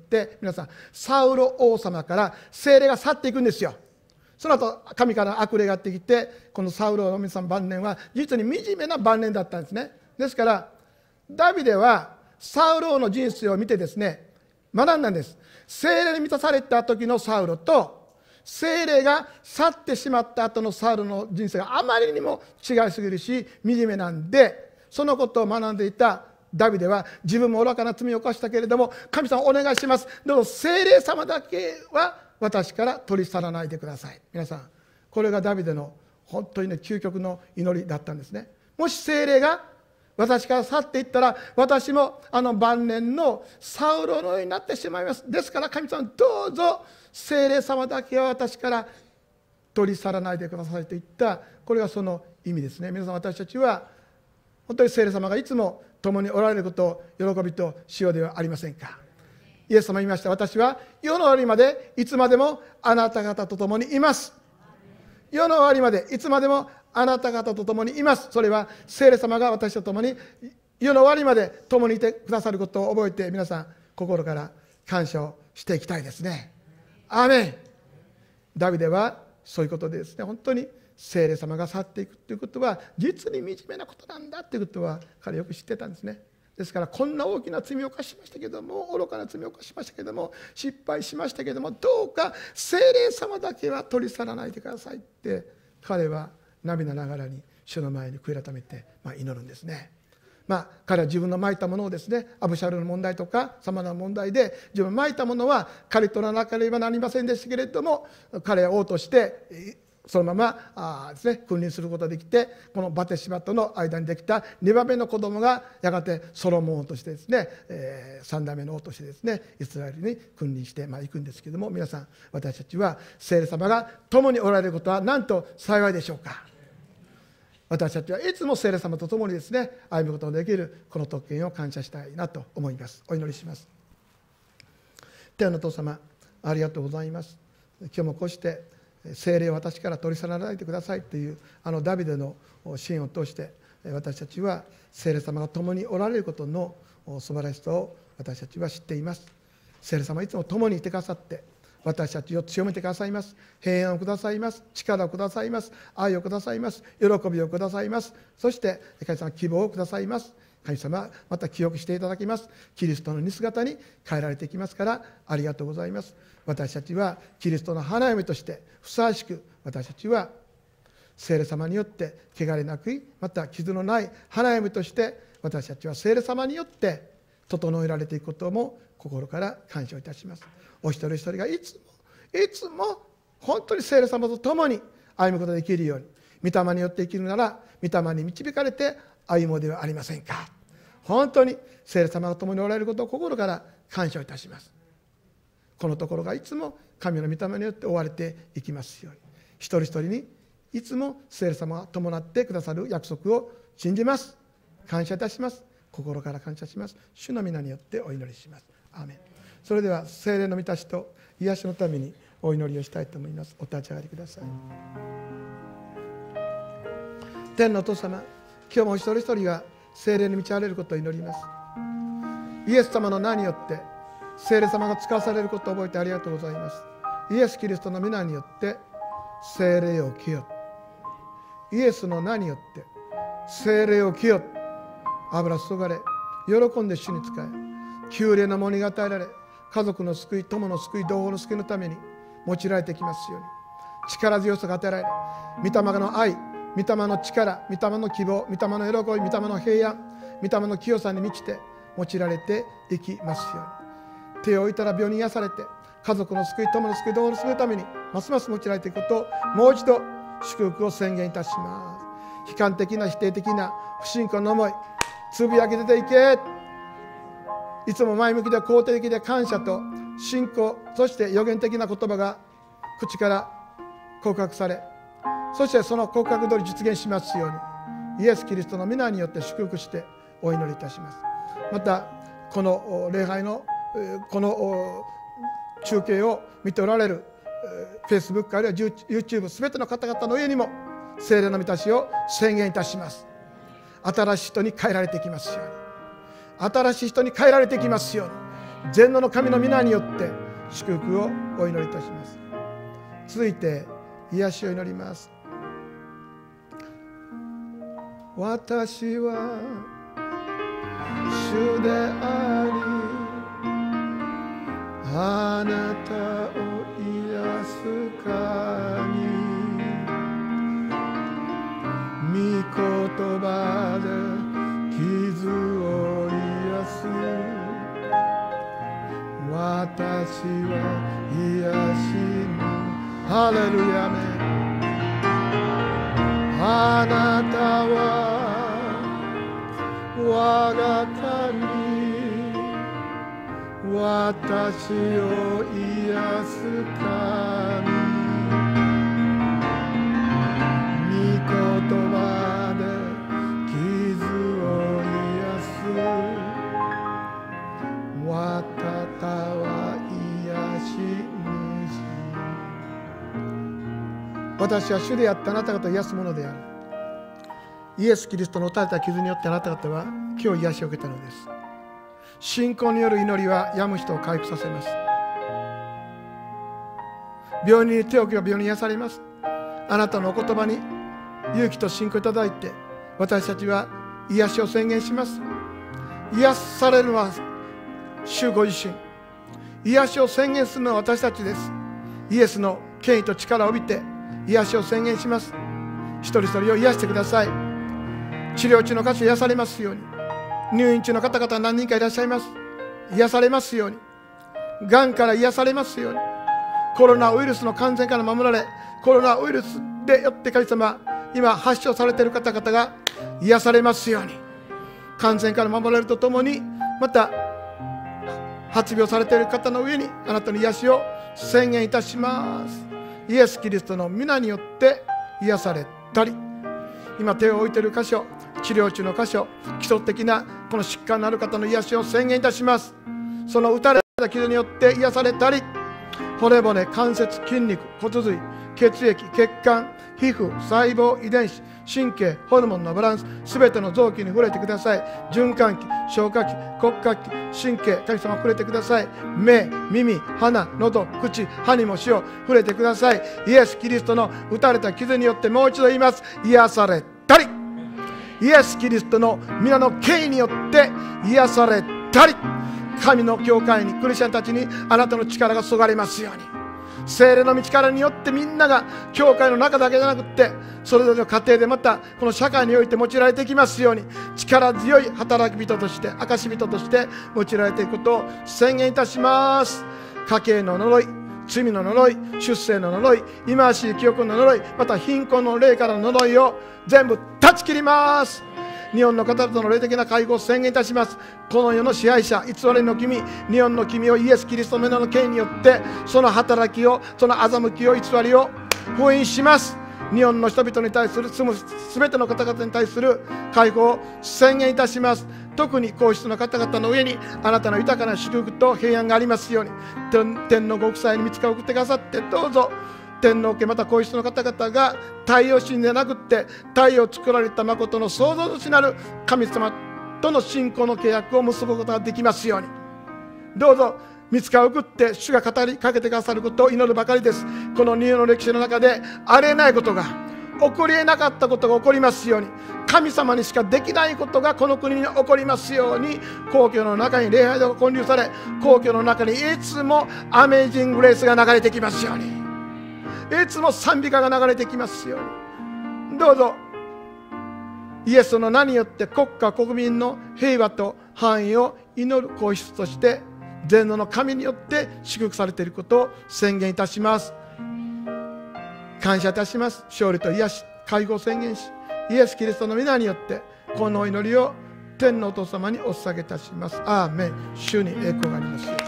皆さん、サウロ王様から聖霊が去っていくんですよ。その後神から悪霊がやってきて、このサウロの皆さん晩年は実に惨めな晩年だったんですね。ですからダビデはサウロの人生を見てですね、学んだんです。聖霊に満たされた時のサウロと、聖霊が去ってしまった後のサウロの人生があまりにも違いすぎるし惨めなんで、そのことを学んでいたダビデは、自分も愚かな罪を犯したけれども、神様お願いします、どうぞ聖霊様だけは私から取り去らないでください。皆さん、これがダビデの本当にね、究極の祈りだったんですね。もし聖霊が私から去っていったら、私もあの晩年のサウロのようになってしまいます。ですから神様、どうぞ聖霊様だけは私から取り去らないでくださいといった、これがその意味ですね。皆さん、私たちは本当に聖霊様がいつも共におられることを喜びとしようではありませんか。イエス様言いました。私は世の終わりまでいつまでもあなた方と共にいます。世の終わりまでいつまでもあなた方と共にいます。それは聖霊様が私と共に世の終わりまで共にいてくださることを覚えて、皆さん心から感謝をしていきたいですね。アーメン。ダビデはそういうことでですね、本当に聖霊様が去っていくということは実に惨めなことなんだということは彼よく知ってたんですね。ですから、こんな大きな罪を犯しましたけども、愚かな罪を犯しましたけども、失敗しましたけども、どうか聖霊様だけは取り去らないでくださいって彼は涙ながらに主の前に悔い改めて、まあ、祈るんですね。まあ、彼は自分のまいたものをですね、アブシャルの問題とかさまざまな問題で自分のまいたものは刈り取らなければなりませんでしたけれども、彼は王としてそのままあですね、君臨することができて、このバテシバとの間にできたにばんめの子供がやがてソロモン王としてですね、えー、さん代目の王としてですね、イスラエルに君臨してまあ行くんですけれども、皆さん、私たちは聖霊様が共におられることはなんと幸いでしょうか。私たちはいつも聖霊様と共にですね、歩むことができるこの特権を感謝したいなと思います。お祈りします。天の父様、ありがとうございます。今日もこうして聖霊を私から取り去らないでくださいというあのダビデのシーンを通して、私たちは聖霊様が共におられることの素晴らしさを私たちは知っています。聖霊様はいつも共にいてくださって、私たちを強めてくださいます。平安をくださいます。力をくださいます。愛をくださいます。喜びをくださいます。そして神様、希望をくださいます。神様、また記憶していただきます。キリストの似姿に変えられていきますから、ありがとうございます。私たちはキリストの花嫁としてふさわしく、私たちは聖霊様によって汚れなく、また傷のない花嫁として、私たちは聖霊様によって整えられていくことも心から感謝いたします。お一人一人がいつもいつも本当に聖霊様と共に歩むことができるように、御霊によって生きるなら御霊に導かれて歩もうではありませんか。 本当に聖霊様が共におられることを心から感謝いたします。このところがいつも神の御霊によって追われていきますように、一人一人にいつも聖霊様が伴ってくださる約束を信じます。感謝いたします。心から感謝します。主の皆によってお祈りします。アーメン。それでは聖霊の満たしと癒しのためにお祈りをしたいと思います。お立ち上がりください。天のお父様、今日も一人一人が聖霊に満ち溢れることを祈ります。イエス様の名によって聖霊様が使わされることを覚えてありがとうございます。イエス・キリストの皆によって聖霊を清。イエスの名によって聖霊を清。油注がれ、喜んで主に仕え、旧霊のものに与えられ、家族の救い、友の救い、同胞の救いのために用いられてきますように、力強さが与えられ、御霊の愛、御霊の力、御霊の希望、御霊の喜び、御霊の平安、御霊の清さに満ちて用いられていきますように、手を置いたら病に癒されて、家族の救い、友の救い、同胞の救いのためにますます用いられていくことをもう一度祝福を宣言いたします。悲観的な否定的な不信仰の思い、つぶやき出ていけ。いつも前向きで肯定的で感謝と信仰、そして予言的な言葉が口から告白され、そしてその告白通り実現しますように、イエス・キリストの皆によって祝福してお祈りいたします。またこの礼拝のこの中継を見ておられる Facebook あるいは YouTube すべての方々の上にも聖霊の満たしを宣言いたします。新しい人に変えられていきますように、新しい人に変えられていきますように、全能の神の皆によって祝福をお祈りいたします。続いて癒しを祈ります。私は主であり、あなたを癒す神、御言葉で傷を癒す。私は癒しのハレルヤメ。あなたは我が神、私を癒す神、御言葉で傷を癒す。わたたは癒し主。私は主であってあなた方を癒すものである。イエス・キリストの打たれた傷によってあなた方は今日癒しを受けたのです。信仰による祈りは病む人を回復させます。病人に手を置けば病人に癒されます。あなたのお言葉に勇気と信仰いただいて、私たちは癒しを宣言します。癒されるのは主ご自身、癒しを宣言するのは私たちです。イエスの権威と力を帯びて癒しを宣言します。一人一人を癒してください。治療中の方癒されますように、入院中の方々何人かいらっしゃいます。癒されますように、がんから癒されますように、コロナウイルスの感染から守られ、コロナウイルスでよって神様今発症されている方々が癒されますように、感染から守られるとともに、また発病されている方の上にあなたの癒しを宣言いたします。イエス・キリストの皆によって癒されたり、今手を置いている箇所、治療中の箇所、基礎的なこの疾患のある方の癒しを宣言いたします。その打たれた傷によって癒されたり、骨骨、関節、筋肉、骨髄、血液、血管、皮膚、細胞、遺伝子、神経、ホルモンのバランス、すべての臓器に触れてください。循環器、消化器、骨格器、神経、神様触れてください。目、耳、鼻、喉、口、歯にも塩触れてください。イエス・キリストの打たれた傷によってもう一度言います。癒されたり、イエス・キリストの皆の権威によって癒されたり、神の教会に、クリスチャンたちにあなたの力が注がれますように、聖霊の道からによってみんなが教会の中だけじゃなくってそれぞれの家庭でまたこの社会において用いられていきますように、力強い働き人として、証人として用いられていくことを宣言いたします。家計の呪い、罪の呪い、出生の呪い、忌まわしい記憶の呪い、また貧困の霊からの呪いを全部断ち切ります。 日本の方々の霊的な解放を宣言いたします。この世の支配者、偽りの君、日本の君をイエス・キリストの皆の権威によってその働きを、その欺きを、偽りを封印します。日本の人々に対する、住むすべての方々に対する解放を宣言いたします。特に皇室の方々の上にあなたの豊かな祝福と平安がありますように、天皇ご夫妻に御使を送ってくださって、どうぞ天皇家また皇室の方々が太陽神でなくって太陽を作られた誠の創造主なる神様との信仰の契約を結ぶことができますように、どうぞ御使を送って主が語りかけてくださることを祈るばかりです。この日本の歴史の中でありえないことが、起こりえなかったことが起こりますように、神様にしかできないことがこの国に起こりますように、皇居の中に礼拝堂が建立され、皇居の中にいつもアメイジング・グレースが流れてきますように、いつも賛美歌が流れてきますように、どうぞイエスの名によって国家国民の平和と繁栄を祈る皇室として全能の神によって祝福されていることを宣言いたします。感謝いたします。勝利と癒し、解放を宣言し、イエス・キリストの皆によってこのお祈りを天のお父様にお捧げいたします。アーメン。主に栄光がありますように。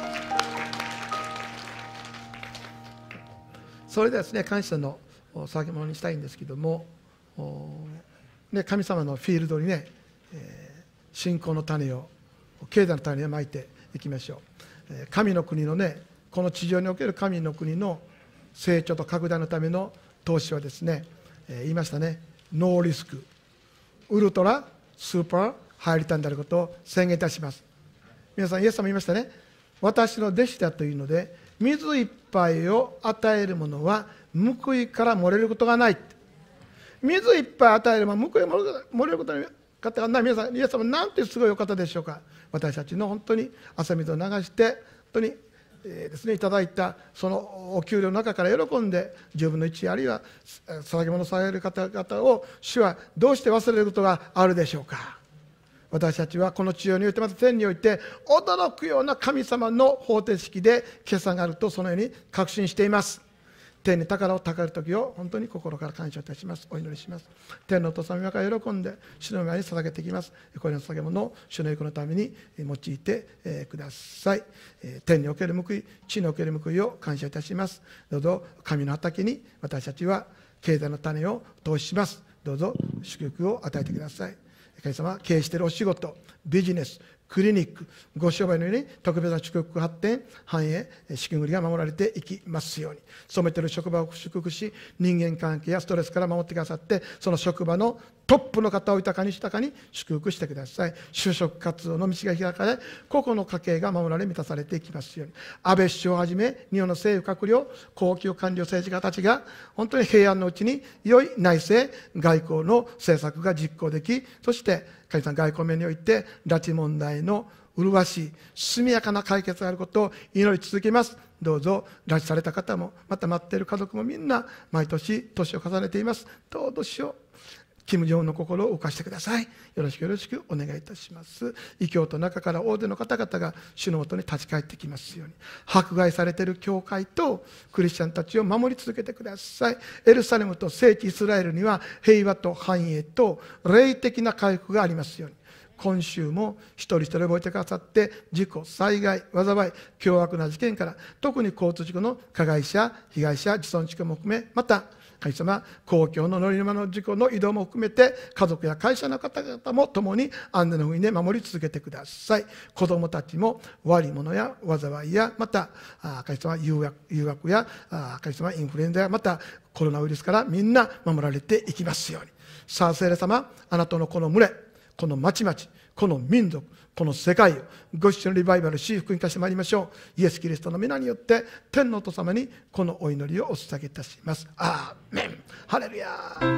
それではですね、感謝の捧げ物にしたいんですけども、ね、神様のフィールドにね、えー、信仰の種を、経済の種をまいていきましょう。えー、神の国のね、この地上における神の国の成長と拡大のための投資はですね、えー、言いましたね、ノーリスク、ウルトラ、スーパー、ハイリターンであることを宣言いたします。皆さん、イエス様言いましたね、私の弟子だというので、水いっぱいを与える者は報いから漏れることがない。水いっぱい与えれば報い漏れることがない。皆さん、イエス様なんてすごいお方でしょうか。私たちの本当に汗水を流して本当に、えーですね、いただいたそのお給料の中から喜んでじゅうぶんのいちあるいは捧げ物される方々を主はどうして忘れることがあるでしょうか。私たちはこの地上においてまた天において驚くような神様の方程式で決算があるとそのように確信しています。天に宝を宝る時を本当に心から感謝いたします。お祈りします。天のお父様、今から喜んで主の前に捧げていきます。これの捧げ物を主の栄光のために用いてください。天における報い、地における報いを感謝いたします。どうぞ神の畑に私たちは経済の種を投資します。どうぞ祝福を与えてください。神様、経営しているお仕事、ビジネス、クリニック、ご商売のように特別な祝福発展、繁栄、資金繰りが守られていきますように、勤めている職場を祝福し、人間関係やストレスから守ってくださって、その職場のトップの方を豊かに豊かに祝福してください。就職活動の道が開かれ、個々の家計が守られ満たされていきますように、安倍首相をはじめ日本の政府閣僚、高級官僚政治家たちが本当に平安のうちに良い内政外交の政策が実行でき、そして神様、外交面において拉致問題の麗しい速やかな解決があることを祈り続けます。どうぞ拉致された方もまた待っている家族もみんな毎年年を重ねています。どうぞ主よ、金正恩の心を動かしてください。よろしくよろしくお願いいたします。異教と中から大勢の方々が主のもとに立ち返ってきますように、迫害されている教会とクリスチャンたちを守り続けてください。エルサレムと聖地イスラエルには平和と繁栄と霊的な回復がありますように、今週も一人一人覚えてくださって、事故、災害、災い、凶悪な事件から、特に交通事故の加害者、被害者、自損事故も含め、また神様、公共の乗り物の事故の移動も含めて、家族や会社の方々も共に安全の上で守り続けてください。子どもたちも悪いものや災いや、また神様、誘惑、誘惑や神様、インフルエンザや、またコロナウイルスからみんな守られていきますように。さあ、聖霊様、あなたのこの群れ、この町々、この民族、この世界をご一緒のリバイバルし、福音化してまいりましょう。イエス・キリストの皆によって天のお父様にこのお祈りをお捧げいたします。アーメン。ハレルヤ。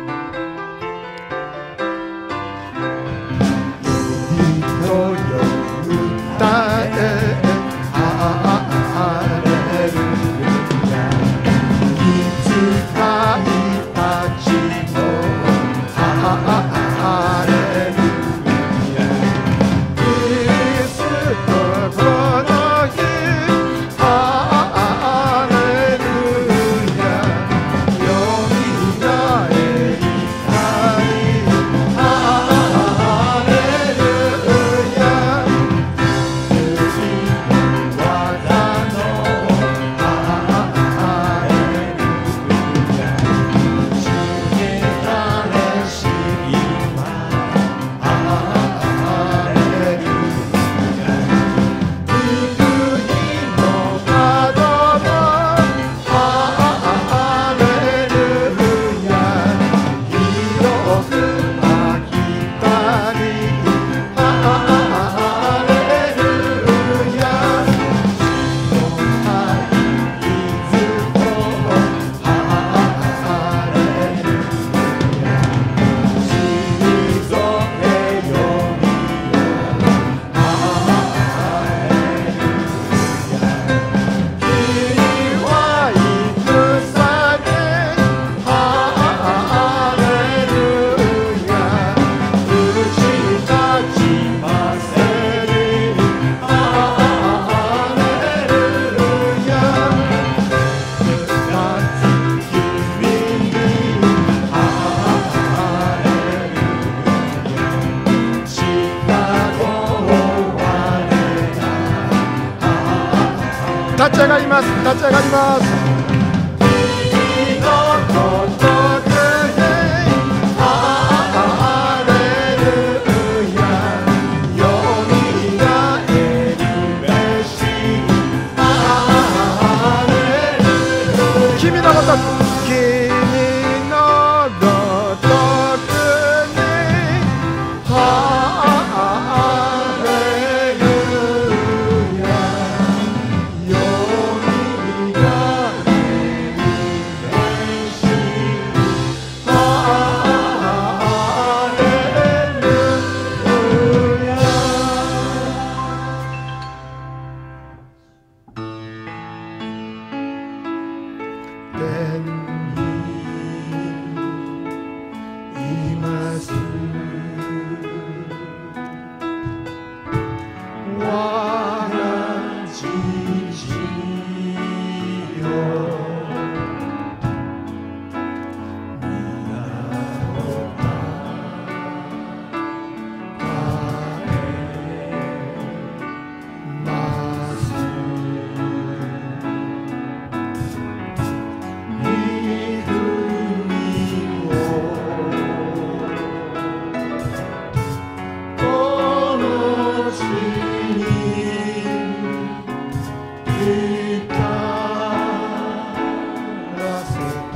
歌え、ハレルヤ。いつかいたちもハレルヤ。
Hallelujah.
上がります。立ち上がります。君のごとく、君のごとくに、ハレルヤ、よみがえるべし、ハレルヤ。天にいます我が父よ、皆をたたえます。御国をこの地に光らせた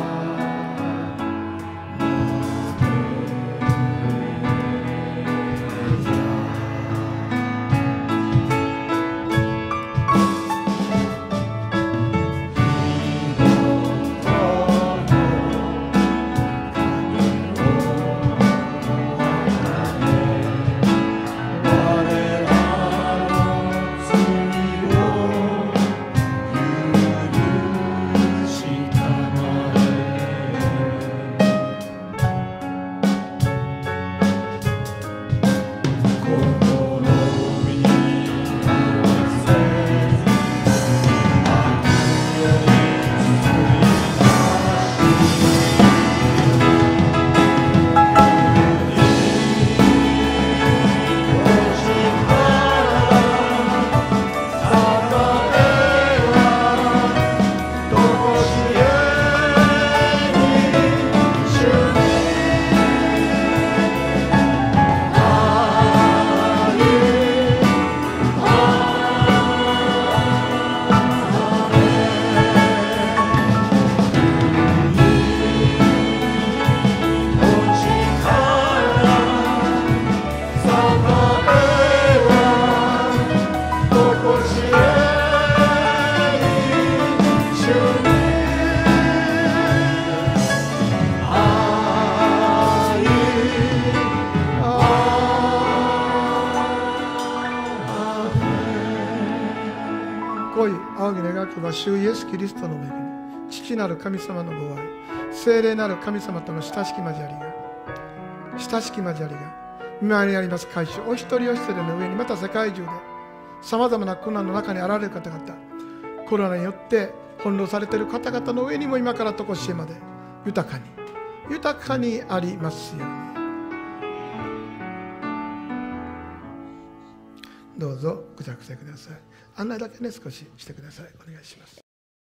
濃い青に描くは主イエス・キリストの恵み、父なる神様のご愛、聖霊なる神様との親しき交わりが親しき交わりが見舞いにあります会衆お一人お一人の上に、また世界中でさまざまな苦難の中にあられる方々、コロナによって翻弄されている方々の上にも今からとこしえまで豊かに豊かにありますように。どうぞご着席ください。案内だけね少ししてください。お願いします。